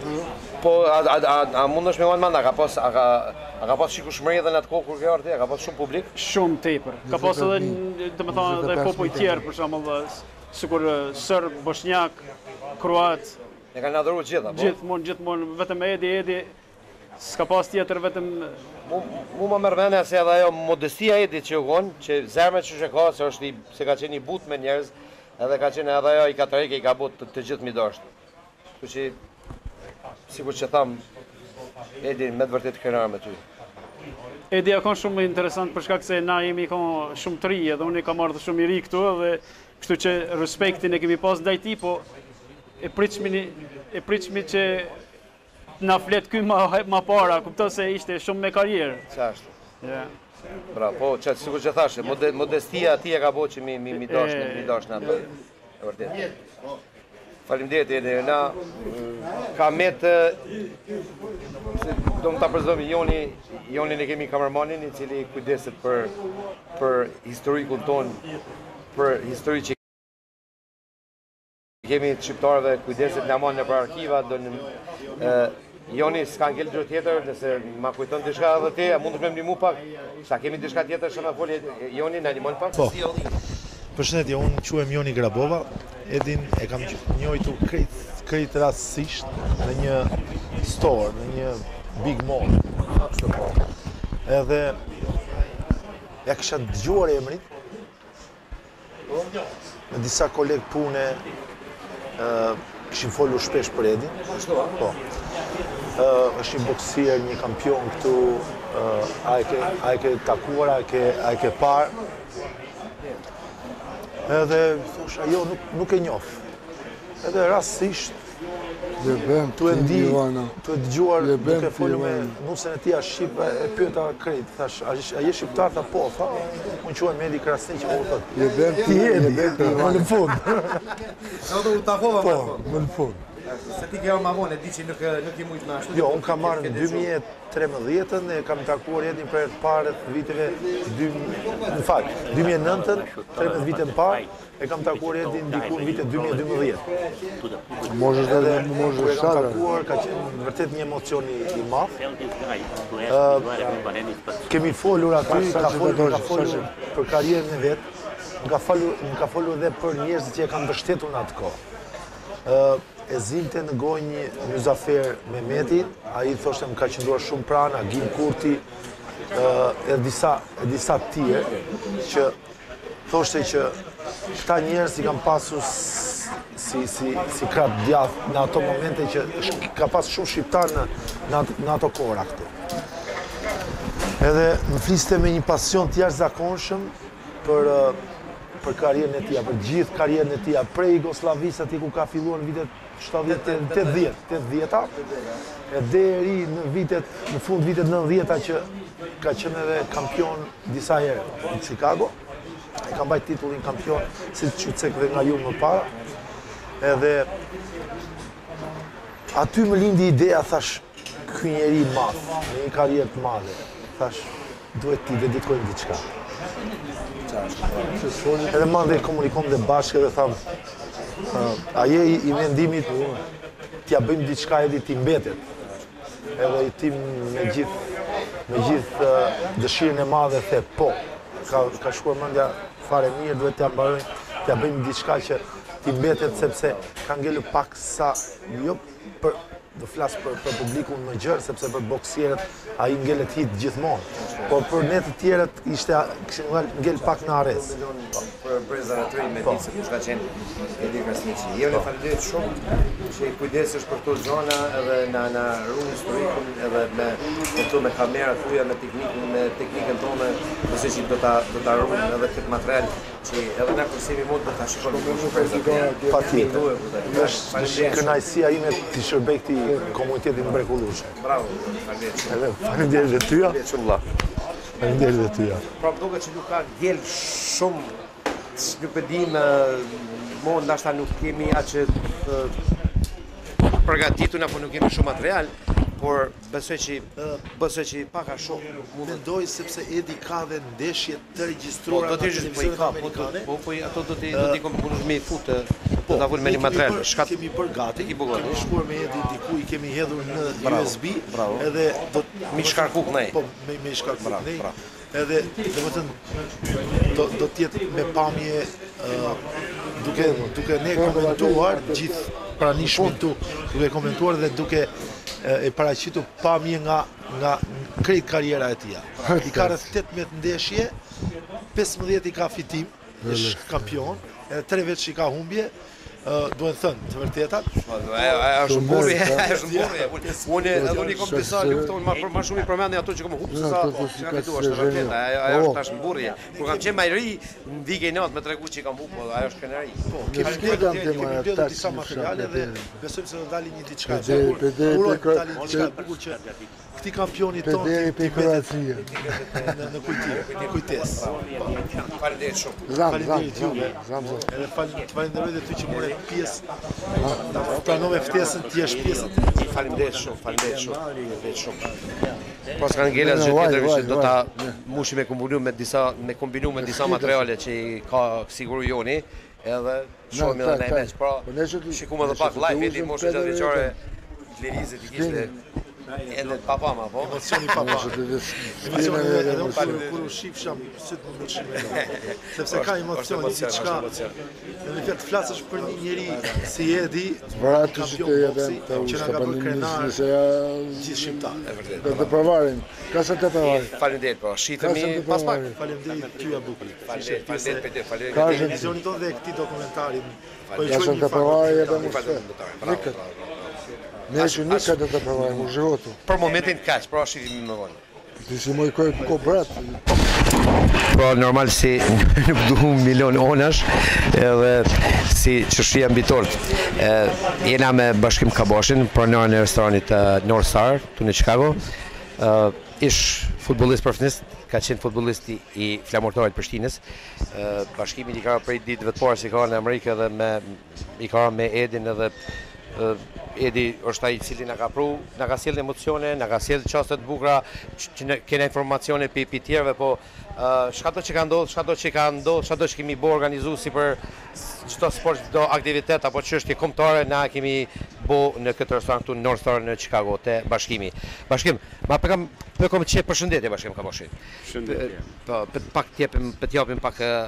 [SPEAKER 1] a mundesh me mend, a ka pas shikueshmëri edhe në atë kohë kur ke ardhur, ka pas shumë publik?
[SPEAKER 11] Shumë tepër. Ka pas edhe, domethënë, edhe popull tjerë, për shembull, sikur serb, bosnjak, kroat.
[SPEAKER 1] E kanë adhuruar gjitha, po?
[SPEAKER 11] Gjithmonë, vetëm Edi, s'ka pas tjetër vetëm...
[SPEAKER 1] Mu më mërmene se edhe ajo modestia Edit që u konë, që zemre që shë ka, se ka qenë i but me njerëz, edhe ka qenë edhe ajo i katarike i ka but të gjithë mi dashtë. Kështu që, sikur që thamë, Edi me të vërtet krenar me ty.
[SPEAKER 11] Edi ka qenë shumë interesant për shkak se na jemi kanë shumë të ri, edhe unë kam ardhur shumë i ri këtu, edhe kështu që respektin e kemi pas ndaj tij, po e pritshmi që na flet ky ma para, kupton se ishte shumë me karrierë.
[SPEAKER 1] Çashtu.
[SPEAKER 11] Ja.
[SPEAKER 1] Bra, po, sikur që thashe, modestia ati e ka bo që mi dash në ato. E vërtet. Faleminderit Edi, na ka metë, do më ta përzojmë Jonin e kemi kamermanin, i cili kujdeset për historikun ton, për histori që kemi të shqiptarëve, kujdeset në amon në për arkiva, Joni s'ka ngell gjë tjetër, nëse ma kujton diçka edhe ti, a mundesh me ndihmu pak? Sa kemi diçka tjetër që na foli Joni, na ndihmon pak?
[SPEAKER 12] Po. Përshëndetje, unë quhem Joni Grabova. Edin e kam njohur krejt rastësisht në një store, në një big mall. Edhe ja kisha dëgjuar emrin. Me disa kolegë pune kishin folur shpesh për Edin. Po. Është një boksier, një kampion këtu, a e ke takuar, a e ke parë. Edhe thosha, jo, nuk e njoh. Edhe rastësisht tu e dëgjuar duke folur me nusën e tij shqip, e pyeta krejt, thash, a je shqiptar? Tha po, tha, unë quhem Edi Krasniq, o thot. Më në fund.
[SPEAKER 1] U takova
[SPEAKER 12] më në fund.
[SPEAKER 1] Se ti ke ma vonë, e di që nuk i mujtë me ashtu.
[SPEAKER 12] Jo, unë kam marrë në 2013-ën, e kam takuar Edin për të parë viteve, në fakt, 2009-ën, 13 vite më parë, e kam takuar Edin diku në vite 2012.
[SPEAKER 2] Možeš da
[SPEAKER 12] e kam takuar, ka qenë vërtet një emocion i madh. Kemi folur aty, ka folur për karrierën e vet, ka folur edhe për njerëzit që e kanë mbështetur në atë kohë. E zinte në gojë një Muzafer Mehmeti, a i thoshte më ka qëndruar shumë pranë, Agim Kurti, e disa tjerë, që thoshte që këta njerëz i kanë pasur si krap djath në ato momente që ka pas shumë shqiptar në ato kohëra këtu. Edhe më fliste me një pasion të jashtëzakonshëm për karrierën e tij, për gjithë karrierën e tij, prej Jugosllavisë aty ku ka filluar në vitet 80-ta, e deri në fund vitet 90-ta që ka qenë edhe kampion disa herë në Chicago. E ka mbajtur titullin kampion si Çucek dhe nga ju më para. Edhe aty më lindi ideja, thash, ky njeri i madh, me një karrierë të madhe, thash, duhet t'i dedikojmë diçka. Edhe mandej komunikom dhe bashkë dhe thamë, a je i mendimit t'ja bëjmë diçka Edi t'i mbetet. Edhe i tim me gjithë dëshirën e madhe the po. Ka shkuar mendja fare mirë, duhet t'ja mbarojmë, t'ja bëjmë diçka që t'i mbetet, sepse ka ngellur pak sa, jo për do flas për publikun më gjerë, sepse për boksierët ai ngelet hit gjithmonë. Por për ne të tjerët kishin ngel pak në arres.
[SPEAKER 1] Për brezën e tëri me ditë se kush ka qenë Edi Krasniq. Jone, faleminderit shumë që i kujdesesh për këto zona edhe na ruan historikun edhe me kamerat tuaja, me teknikën tonë, ose që do ta ruan edhe këtë material që edhe na kursimi mund të ta shikojmë.
[SPEAKER 12] Patjetër. Është kënaqësia ime të shërbej këtij komuniteti mrekullueshëm.
[SPEAKER 1] Bravo, faleminderit.
[SPEAKER 12] Edhe faleminderit dhe tyja. Faleminderit dhe tyja.
[SPEAKER 1] Pra duket që nuk ka gjel shumë, nuk e dim, mo ndashta nuk kemi aq përgatitur apo nuk kemi shumë material, por besoj që pak a shumë
[SPEAKER 12] mendoj sepse Edi ka dhe ndeshje të regjistruara
[SPEAKER 1] në televizion amerikane. Ato do t'i komponush me fut, do ta vënë me një material.
[SPEAKER 12] Kemi bërë gati, kemi shkuar me Edi diku, i kemi hedhur në USB, edhe do
[SPEAKER 1] me shkarkuk ne.
[SPEAKER 12] Po, me shkarkuk ne. Edhe do t'jetë me pamje duke ne komentuar gjithë pranishmit tu, duke komentuar dhe duke e paraqitur pamje nga krejt karriera e tija. I ka rreth 18 ndeshje, 15 i ka fitim, është kampion, edhe 3 veç i ka humbje, duhen thënë, të vërtetat.
[SPEAKER 1] Është mburrje. Unë kom disa lufton më shumë i përmendni ato që kam humbur se sa ka fituar, është vërtet. Ajo është tash mburrje. Kur kam qenë më i ri, ndike natë me tregu që kam humbur, ajo është kënaqëri.
[SPEAKER 12] Po, kemi bërë disa materiale dhe besojmë se do dalin një diçka. Këti kampioni tonë
[SPEAKER 2] Pederi për Kroacia.
[SPEAKER 12] Në kujtesë.
[SPEAKER 1] Faleminderit shumë.
[SPEAKER 12] Faleminderit juve. Edhe falenderoj dhe ty që more pjesë. Pranove ftesën, ti je pjesë.
[SPEAKER 1] Faleminderit shumë. Pas kanë ngjelas që tjetër do ta mushim me kombinu me disa materiale që ka siguru Joni, edhe shohim edhe në meç. Pra, shikojmë edhe pak live Edi moshë gjatë veçore Lerizit i kishte edhe papama, po?
[SPEAKER 12] Emocioni papa. Emocioni edhe unë kur u shifsham sytë më shumë. Sepse ka emocioni, diçka. Dhe me fjalë të flasësh për një njeri si Edi, kampion boksi, që na ka bërë krenar gjithë shqiptar.
[SPEAKER 2] Do të provarim. Ka sa të provarim.
[SPEAKER 1] Faleminderit, po. Shihemi pas pak.
[SPEAKER 12] Faleminderit tyja Bukri.
[SPEAKER 1] Faleminderit.
[SPEAKER 12] Ka televizionin tonë dhe këtij dokumentarin. Po i
[SPEAKER 2] Ka sa
[SPEAKER 12] quajmë
[SPEAKER 2] të provarim edhe më
[SPEAKER 1] Bravo.
[SPEAKER 2] Ne që nika do të provojmë, u zhvotu.
[SPEAKER 1] Për momentin kaq, pra shihemi më vonë.
[SPEAKER 2] Ti si moj ko brat.
[SPEAKER 1] Pra normal si nuk duhum milion onash, edhe si çështja mbi tort. Jena me Bashkim Kaboshin, pronarën e restoranit North Star, këtu në Chicago. Ish futbollist profesionist, ka qenë futbollisti i flamurtarit Prishtinës. Bashkimi i ka prej ditëve të parë si ka në Amerikë dhe i ka me Edin edhe Edi është ai i cili na ka sjellë emocione, na ka sjellë çaste të bukura, që kena informacione pi tjerëve, po çdo që ka ndodhur, çdo që kemi bërë organizu si për çdo sport, çdo aktivitet apo çështje kombëtare, na kemi bërë në këtë restorant këtu në North Star në Chicago te Bashkimi. Bashkim, ma kam çe përshëndetje Bashkim Kaboshi.
[SPEAKER 13] Përshëndetje.
[SPEAKER 1] Po, pak t'japim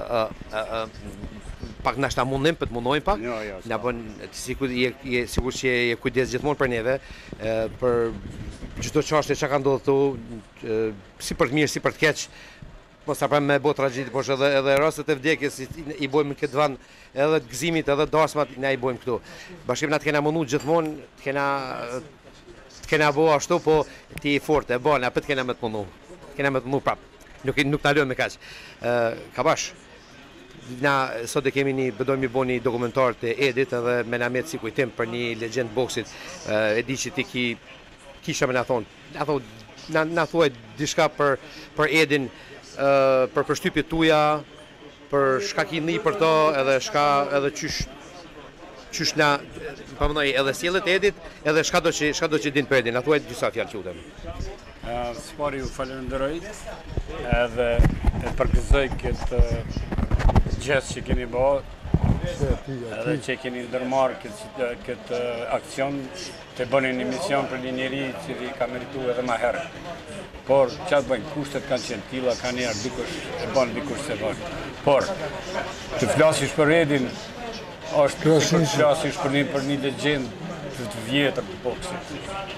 [SPEAKER 1] pak nashta mundim, të mundojmë pak. Na bën sikur që je kujdes gjithmonë për neve, për çdo çështje që ka ndodhur këtu, si për të mirë, si për të keq. Mos ta me bot tragjedi, por edhe rastet e vdekjes i bëjmë këtë vend, edhe të gëzimit, edhe dasmat ne i bëjmë këtu. Bashkim na të kena mundu gjithmonë, të kena bëu ashtu, po ti i fortë, e bën, apo të kena me të mundu. Kena me të mundu prap. Nuk ta lëm me kaq. Kabash. Na sot e kemi bëdojmë i bo një dokumentar të Edit edhe me na metë si kujtim për një legjend boksit. E di që ti kisha me na thonë. Na thuaj diçka për Edin, për përshtypjet tuja, për shka ki një për to, edhe qysh na pëmënoj edhe sjellet Edit, edhe shka do që din për Edin. Na thuaj disa fjalë që u temë.
[SPEAKER 13] Spari ju falenderoj edhe e përgëzoj këtë gjestë që keni bërë, edhe që keni ndërmarrë këtë aksion të bëni një mision për një njeri që ka meritu edhe ma herë. Por, qatë bëjnë, kushtet kanë qenë tilla, ka njerë dikush e bënë, dikush se bënë. Por, të flasish për Edin, është të flasish për një legjend të vjetër të boksit.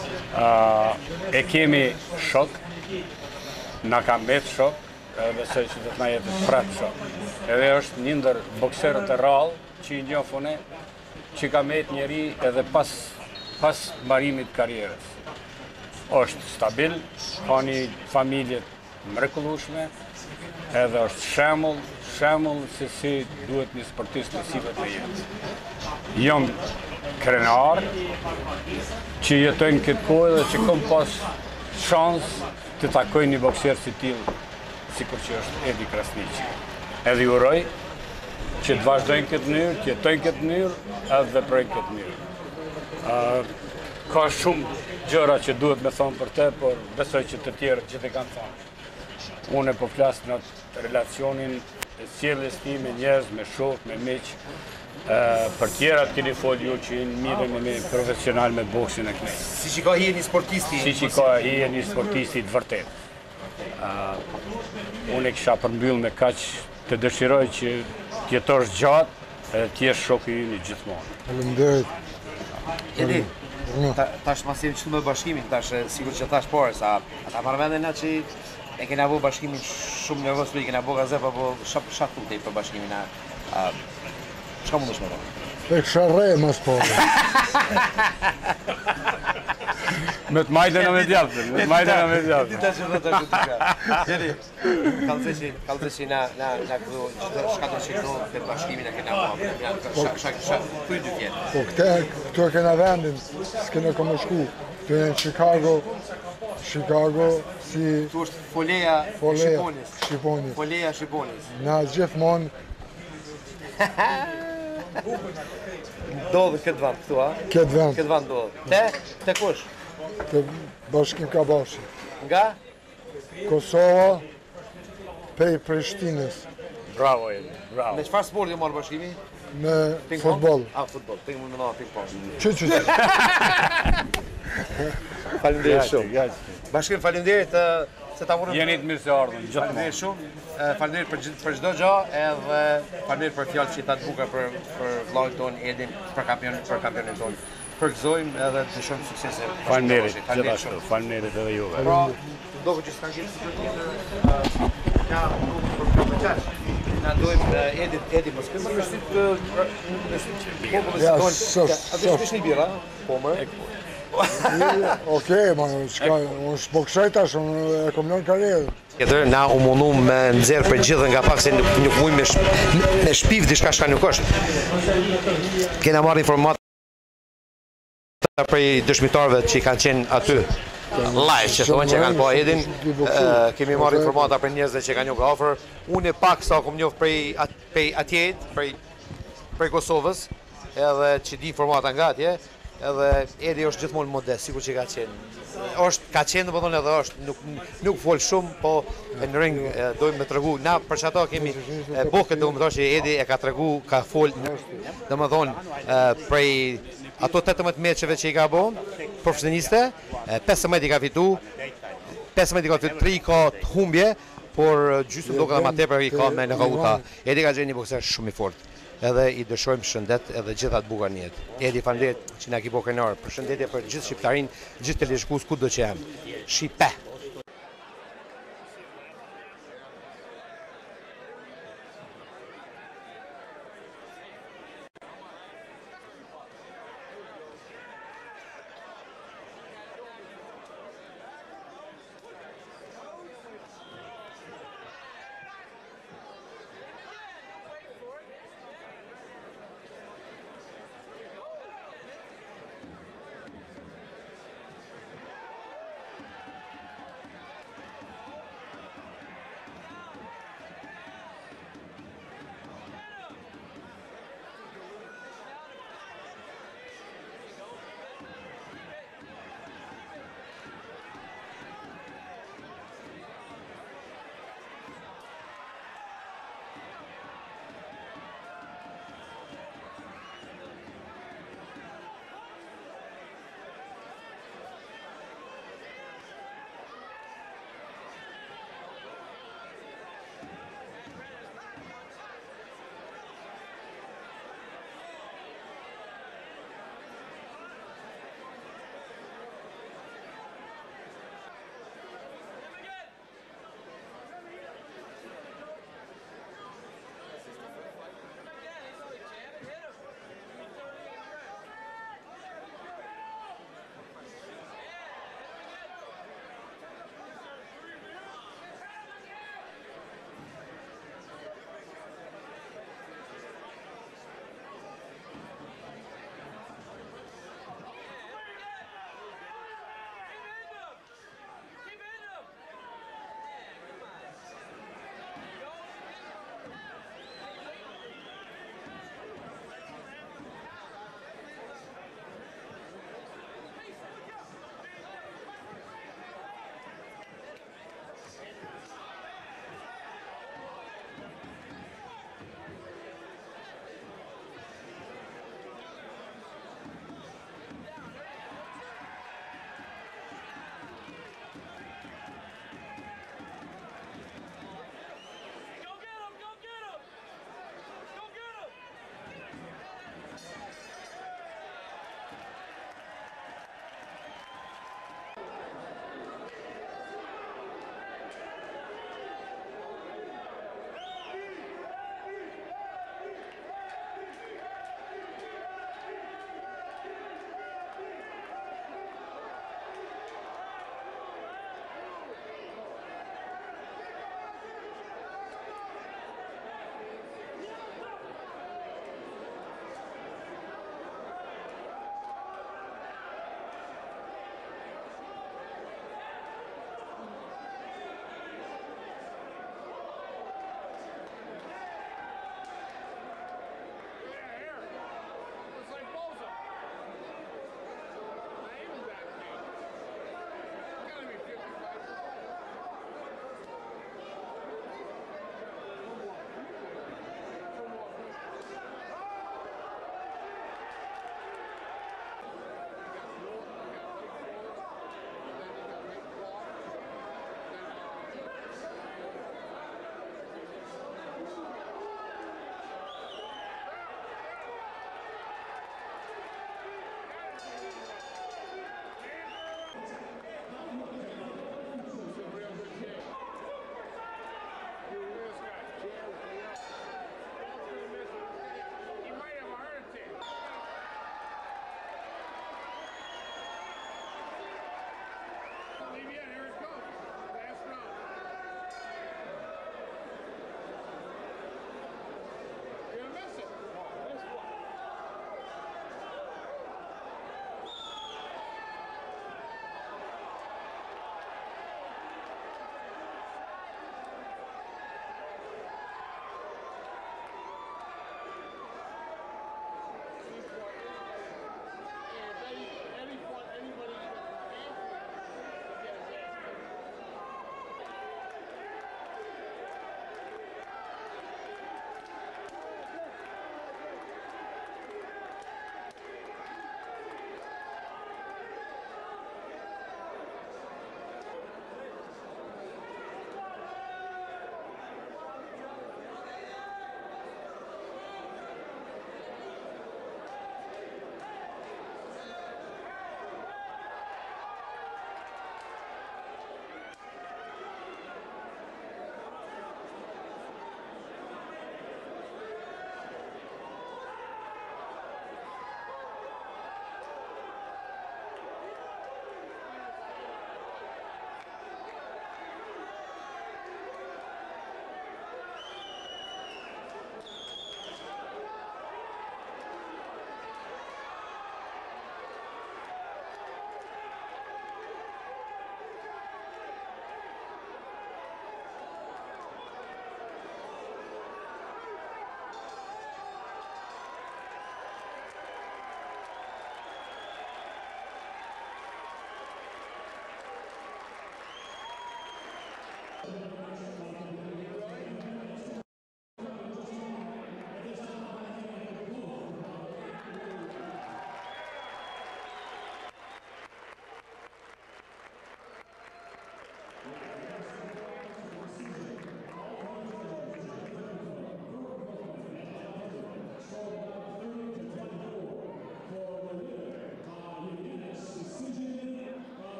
[SPEAKER 13] E kemi shok, na ka mbet shok, besoj që do të na jetë prap shok. Edhe është një ndër bokserët e rrallë që i njofune, që ka mbet njeri edhe pas mbarimit karrierës. Është stabil, ka një familje mrekullueshme, edhe është shembull se si duhet një sportist të sillet në jetë. Jam krenar që jetojnë këtë kohë dhe që kom pas shans të takoj një bokser si tillë, sikur që është Edi Krasniqi. Edhe ju uroj që të vazhdojnë këtë mënyrë, të jetojnë këtë mënyrë edhe të veprojnë këtë mënyrë. Ka shumë gjëra që duhet me thonë për te, por besoj që të tjerë që të kanë thonë. Unë po flas në relacionin e sjelljes time me njerëz, me shok, me miq. Për tjerat keni folë ju që mirën me profesional me boksin e knejt.
[SPEAKER 1] Si që ka hije një sportisti?
[SPEAKER 13] Si që ka hije një sportisti të vërtet. Unë e kisha përmbyll me kaq të dëshiroj që t'jetosh gjatë edhe t'jesh shoku i një gjithmonë.
[SPEAKER 2] Faleminderit.
[SPEAKER 1] Edi, tash masim që me bashkimin, tash sigur që tash porë, sa ata marrëmendin na që e kena bo bashkimin shumë nervos, për i kena bo gazep, apo shatë të për bashkimin na. Çka mundesh me ta?
[SPEAKER 2] E kisha rre mas porë.
[SPEAKER 13] Me të majtën me djallë, me të majtën me djallë.
[SPEAKER 1] Dita që dhe të ka. Jeri, kalëzëshi na këtu, që shkatër që këtu, këtë bashkimin e kena bo, shak, kuj dy tjetë.
[SPEAKER 2] Po këtu e kena vendin, s'kena këmë shku. Këtu e në Chicago, si...
[SPEAKER 1] Tu është Foleja Shqiponis. Foleja Shqiponis.
[SPEAKER 2] Na gjithmonë...
[SPEAKER 1] Ndodhë këtë vend këtu, a? Këtë vend ndodhë. Te kush?
[SPEAKER 2] Te Bashkim Kabashi.
[SPEAKER 1] Nga?
[SPEAKER 2] Kosova, pej Prishtinës.
[SPEAKER 13] Bravo, Edi, bravo.
[SPEAKER 1] Me çfarë sporti ju marrë bashkimi?
[SPEAKER 2] Me futbol.
[SPEAKER 1] Futbol. Ping-pong me ping-pong.
[SPEAKER 2] Që.
[SPEAKER 1] Faleminderit shumë. Bashkim, faleminderit se ta morëm.
[SPEAKER 13] Jeni të mirë se ardhën, gjithmonë.
[SPEAKER 1] Faleminderit shumë. Faleminderit për çdo gjë, edhe faleminderit për fjalët që i ta të bukura për vllajën ton Edin, për kampionin ton. Përgëzojmë edhe të dëshojmë suksese.
[SPEAKER 13] Faleminderit, gjithashtu. Faleminderit edhe juve.
[SPEAKER 1] Pra, do që s'kan gjithë të tjetë, na dojmë Edi mos këmë në shtyt atë shpish një bira, po më?
[SPEAKER 2] Okej, ma, unë shboksoj tash, unë e kom lënë karrierën.
[SPEAKER 1] Tjetër, na u mundu me nxerë për gjithë nga pak se nuk mujnë me shpiv diçka shka nuk është. Kena marrë informata prej dëshmitarëve që i kanë qenë aty live, që thonë që kanë po Edin, kemi marrë informata për njerëzve që kanë njohur afër. Unë pak sa kom njohur prej atjet, prej Kosovës, edhe që di informata nga atje, edhe Edi është gjithmonë modest, sikur që ka qenë. Ka qenë, do të thonë edhe është, nuk fol shumë, po në ring dojmë me tregu. Na për çato kemi bokët, do të thonë që Edi e ka tregu, ka fol, do të thonë prej ato 18 meçeve që i ka bo, profesioniste, 15 i ka fitu, 15 i ka fitu, 3 ka të humbje, por gjysmë do ka dhe ma tepër i ka me në kauta. Edi ka gjenë një bokser shumë i fort, edhe i dëshojmë shëndet edhe gjithat buka njët. Edi faleminderit që na ki bo krenar, për shëndetje për gjithë shqiptarin, gjithë të lishkus, ku do që jam. Shqipe!